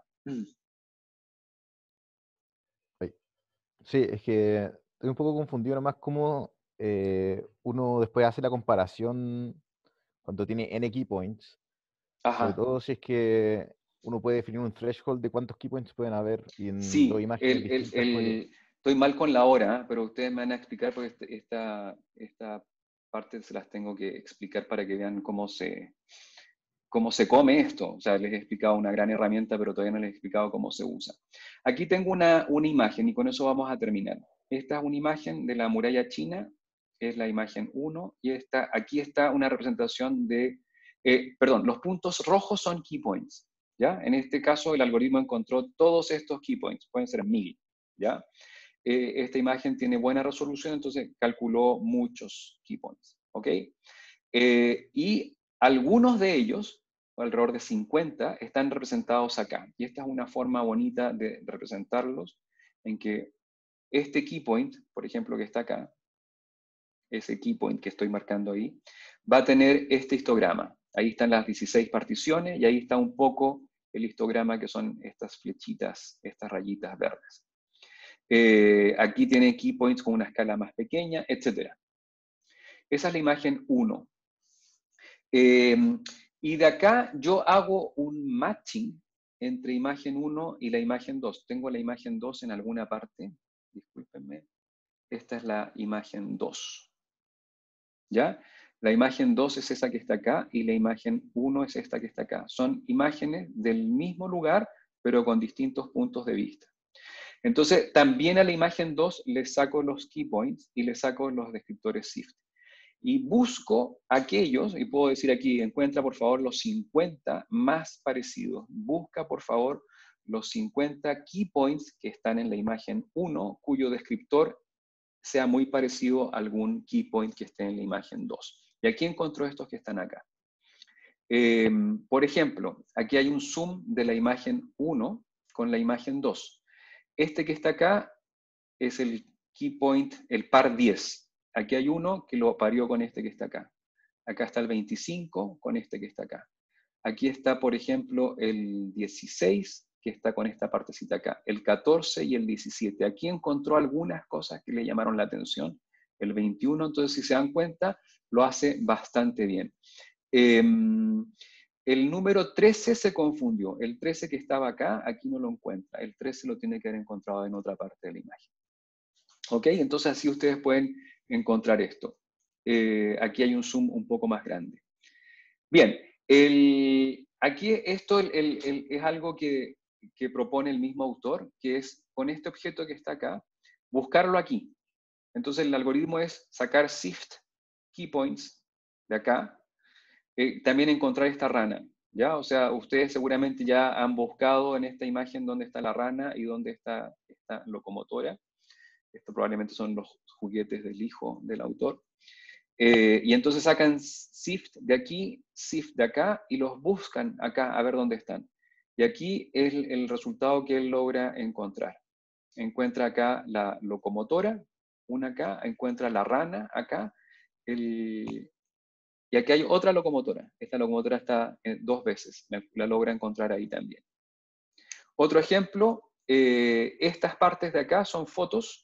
S3: Sí, es que estoy un poco confundido nomás cómo uno después hace la comparación cuando tiene n key points, sobre
S1: Ajá.
S3: todo si es que uno puede definir un threshold de cuántos key points pueden haber y en
S1: Sí,
S3: dos imágenes distintas.
S1: estoy mal con la hora, pero ustedes me van a explicar porque esta parte se las tengo que explicar para que vean cómo se come esto. O sea, les he explicado una gran herramienta, pero todavía no les he explicado cómo se usa. Aquí tengo una imagen y con eso vamos a terminar. Esta es una imagen de la muralla china, es la imagen 1, y aquí está una representación de, perdón, los puntos rojos son key points, ¿ya? En este caso el algoritmo encontró todos estos key points, pueden ser 1000, ¿ya? Esta imagen tiene buena resolución, entonces calculó muchos key points, ¿ok? Y algunos de ellos, alrededor de 50, están representados acá. Y esta es una forma bonita de representarlos, en que este key point, por ejemplo, que está acá, ese key point que estoy marcando ahí, va a tener este histograma. Ahí están las 16 particiones y ahí está un poco el histograma que son estas flechitas, estas rayitas verdes. Aquí tiene key points con una escala más pequeña, etc. Esa es la imagen 1. Y de acá yo hago un matching entre imagen 1 y la imagen 2. Tengo la imagen 2 en alguna parte. Discúlpenme. Esta es la imagen 2. ¿Ya? La imagen 2 es esa que está acá y la imagen 1 es esta que está acá. Son imágenes del mismo lugar, pero con distintos puntos de vista. Entonces, también a la imagen 2 le saco los key points y le saco los descriptores SIFT. Y busco aquellos, y puedo decir aquí, encuentra por favor los 50 más parecidos. Busca por favor los 50 key points que están en la imagen 1, cuyo descriptor sea muy parecido a algún key point que esté en la imagen 2. Y aquí encontró estos que están acá. Por ejemplo, aquí hay un zoom de la imagen 1 con la imagen 2. Este que está acá es el key point, el par 10. Aquí hay uno que lo parió con este que está acá. Acá está el 25 con este que está acá. Aquí está, por ejemplo, el 16 que está con esta partecita acá. El 14 y el 17. Aquí encontró algunas cosas que le llamaron la atención. El 21, entonces, si se dan cuenta, lo hace bastante bien. El número 13 se confundió. El 13 que estaba acá, aquí no lo encuentra. El 13 lo tiene que haber encontrado en otra parte de la imagen. ¿Ok? Entonces así ustedes pueden encontrar esto. Aquí hay un zoom un poco más grande. Bien, aquí esto es algo que propone el mismo autor, que es con este objeto que está acá, buscarlo aquí. Entonces el algoritmo es sacar SIFT key points de acá, también encontrar esta rana, ¿ya? O sea, ustedes seguramente ya han buscado en esta imagen dónde está la rana y dónde está esta locomotora. Esto probablemente son los juguetes del hijo del autor. Y entonces sacan SIFT de aquí, SIFT de acá, y los buscan acá a ver dónde están. Y aquí es el resultado que él logra encontrar. Encuentra acá la locomotora, una acá, encuentra la rana acá, y aquí hay otra locomotora. Esta locomotora está 2 veces, la logra encontrar ahí también. Otro ejemplo, estas partes de acá son fotos.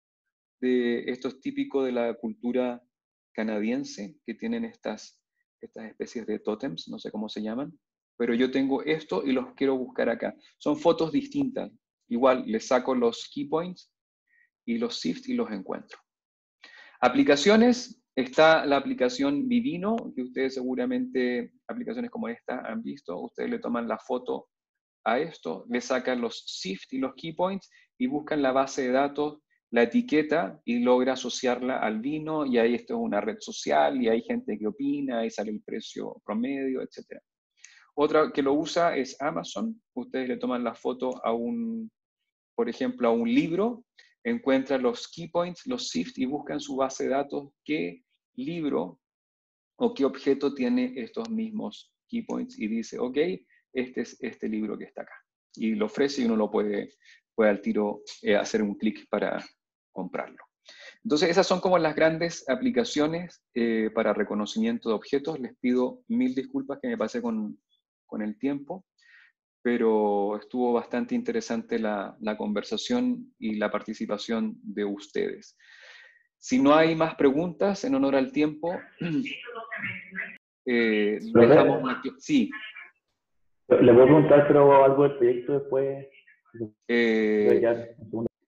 S1: Esto es típico de la cultura canadiense, que tienen estas especies de tótems, no sé cómo se llaman, pero yo tengo esto y los quiero buscar acá. Son fotos distintas. Igual, les saco los key points y los SIFT y los encuentro. Aplicaciones, está la aplicación Vivino, que ustedes seguramente, aplicaciones como esta, han visto. Ustedes le toman la foto a esto, le sacan los SIFT y los key points y buscan la base de datos, la etiqueta y logra asociarla al vino, y ahí esto es una red social y hay gente que opina y sale el precio promedio, etc. Otra que lo usa es Amazon. Ustedes le toman la foto a por ejemplo, a un libro, encuentran los key points, los SIFT, y buscan su base de datos qué libro o qué objeto tiene estos mismos key points y dice, ok, este es este libro que está acá. Y lo ofrece y uno lo puede al tiro hacer un clic para comprarlo. Entonces esas son como las grandes aplicaciones para reconocimiento de objetos. Les pido 1000 disculpas que me pasé con el tiempo, pero estuvo bastante interesante la conversación y la participación de ustedes. Si no hay más preguntas, en honor al tiempo, dejamos... Sí.
S10: ¿Le puedo preguntar pero algo del proyecto después?
S1: Eh,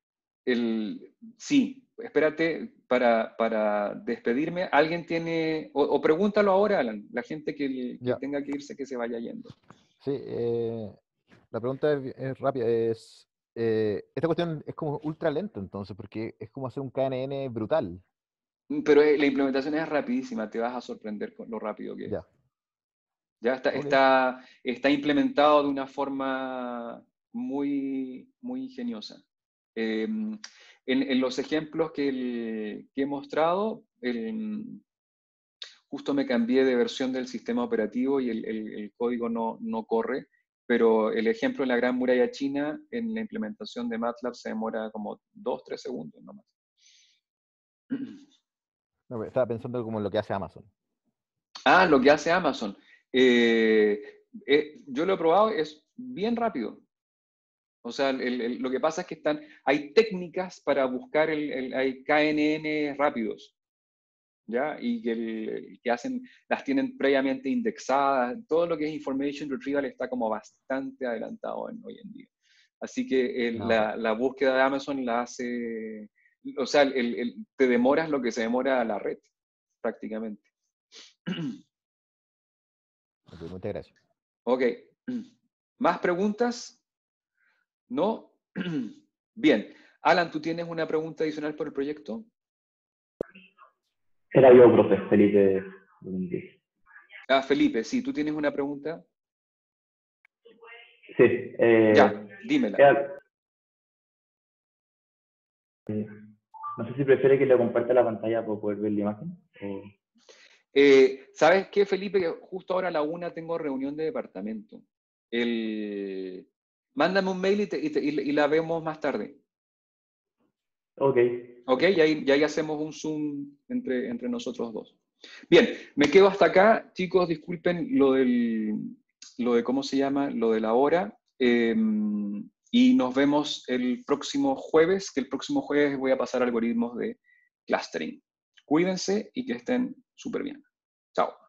S1: sí, espérate, para despedirme, ¿alguien tiene, o pregúntalo ahora, Alan, la gente que
S3: Ya.
S1: tenga que irse, que se vaya yendo?
S3: Sí, la pregunta es rápida. Esta cuestión es como ultra lenta entonces, porque es como hacer un KNN brutal.
S1: Pero la implementación es rapidísima, te vas a sorprender con lo rápido que es.
S3: Ya.
S1: Ya
S3: Ok.
S1: está implementado de una forma muy, muy ingeniosa. En los ejemplos que he mostrado, justo me cambié de versión del sistema operativo y el código no corre, pero el ejemplo en la Gran Muralla China, en la implementación de MATLAB se demora como 2-3 segundos nomás.
S3: No, estaba pensando como en lo que hace Amazon.
S1: Ah, lo que hace Amazon. Yo lo he probado, es bien rápido. O sea, lo que pasa es que hay técnicas para buscar hay KNN rápidos, ¿ya? Y que las tienen previamente indexadas. Todo lo que es Information Retrieval está como bastante adelantado hoy en día. Así que la búsqueda de Amazon la hace, o sea, te demoras lo que se demora la red, prácticamente.
S3: Ok, muchas gracias.
S1: Ok. ¿Más preguntas? ¿No? Bien. Alan, ¿tú tienes una pregunta adicional por el proyecto?
S10: Era yo, profe, Felipe.
S1: Ah, Felipe, sí, ¿tú tienes una pregunta?
S10: Sí.
S1: Ya, dímela.
S10: No sé si prefiere que le comparta la pantalla para poder ver la imagen. O...
S1: ¿Sabes qué, Felipe? Que justo ahora a la 1 tengo reunión de departamento. Mándame un mail y la vemos más tarde.
S10: Ok.
S1: Ok, y ahí hacemos un Zoom entre nosotros dos. Bien, me quedo hasta acá. Chicos, disculpen lo de ¿cómo se llama? Lo de la hora. Y nos vemos el próximo jueves, que el próximo jueves voy a pasar algoritmos de clustering. Cuídense y que estén súper bien. Chao.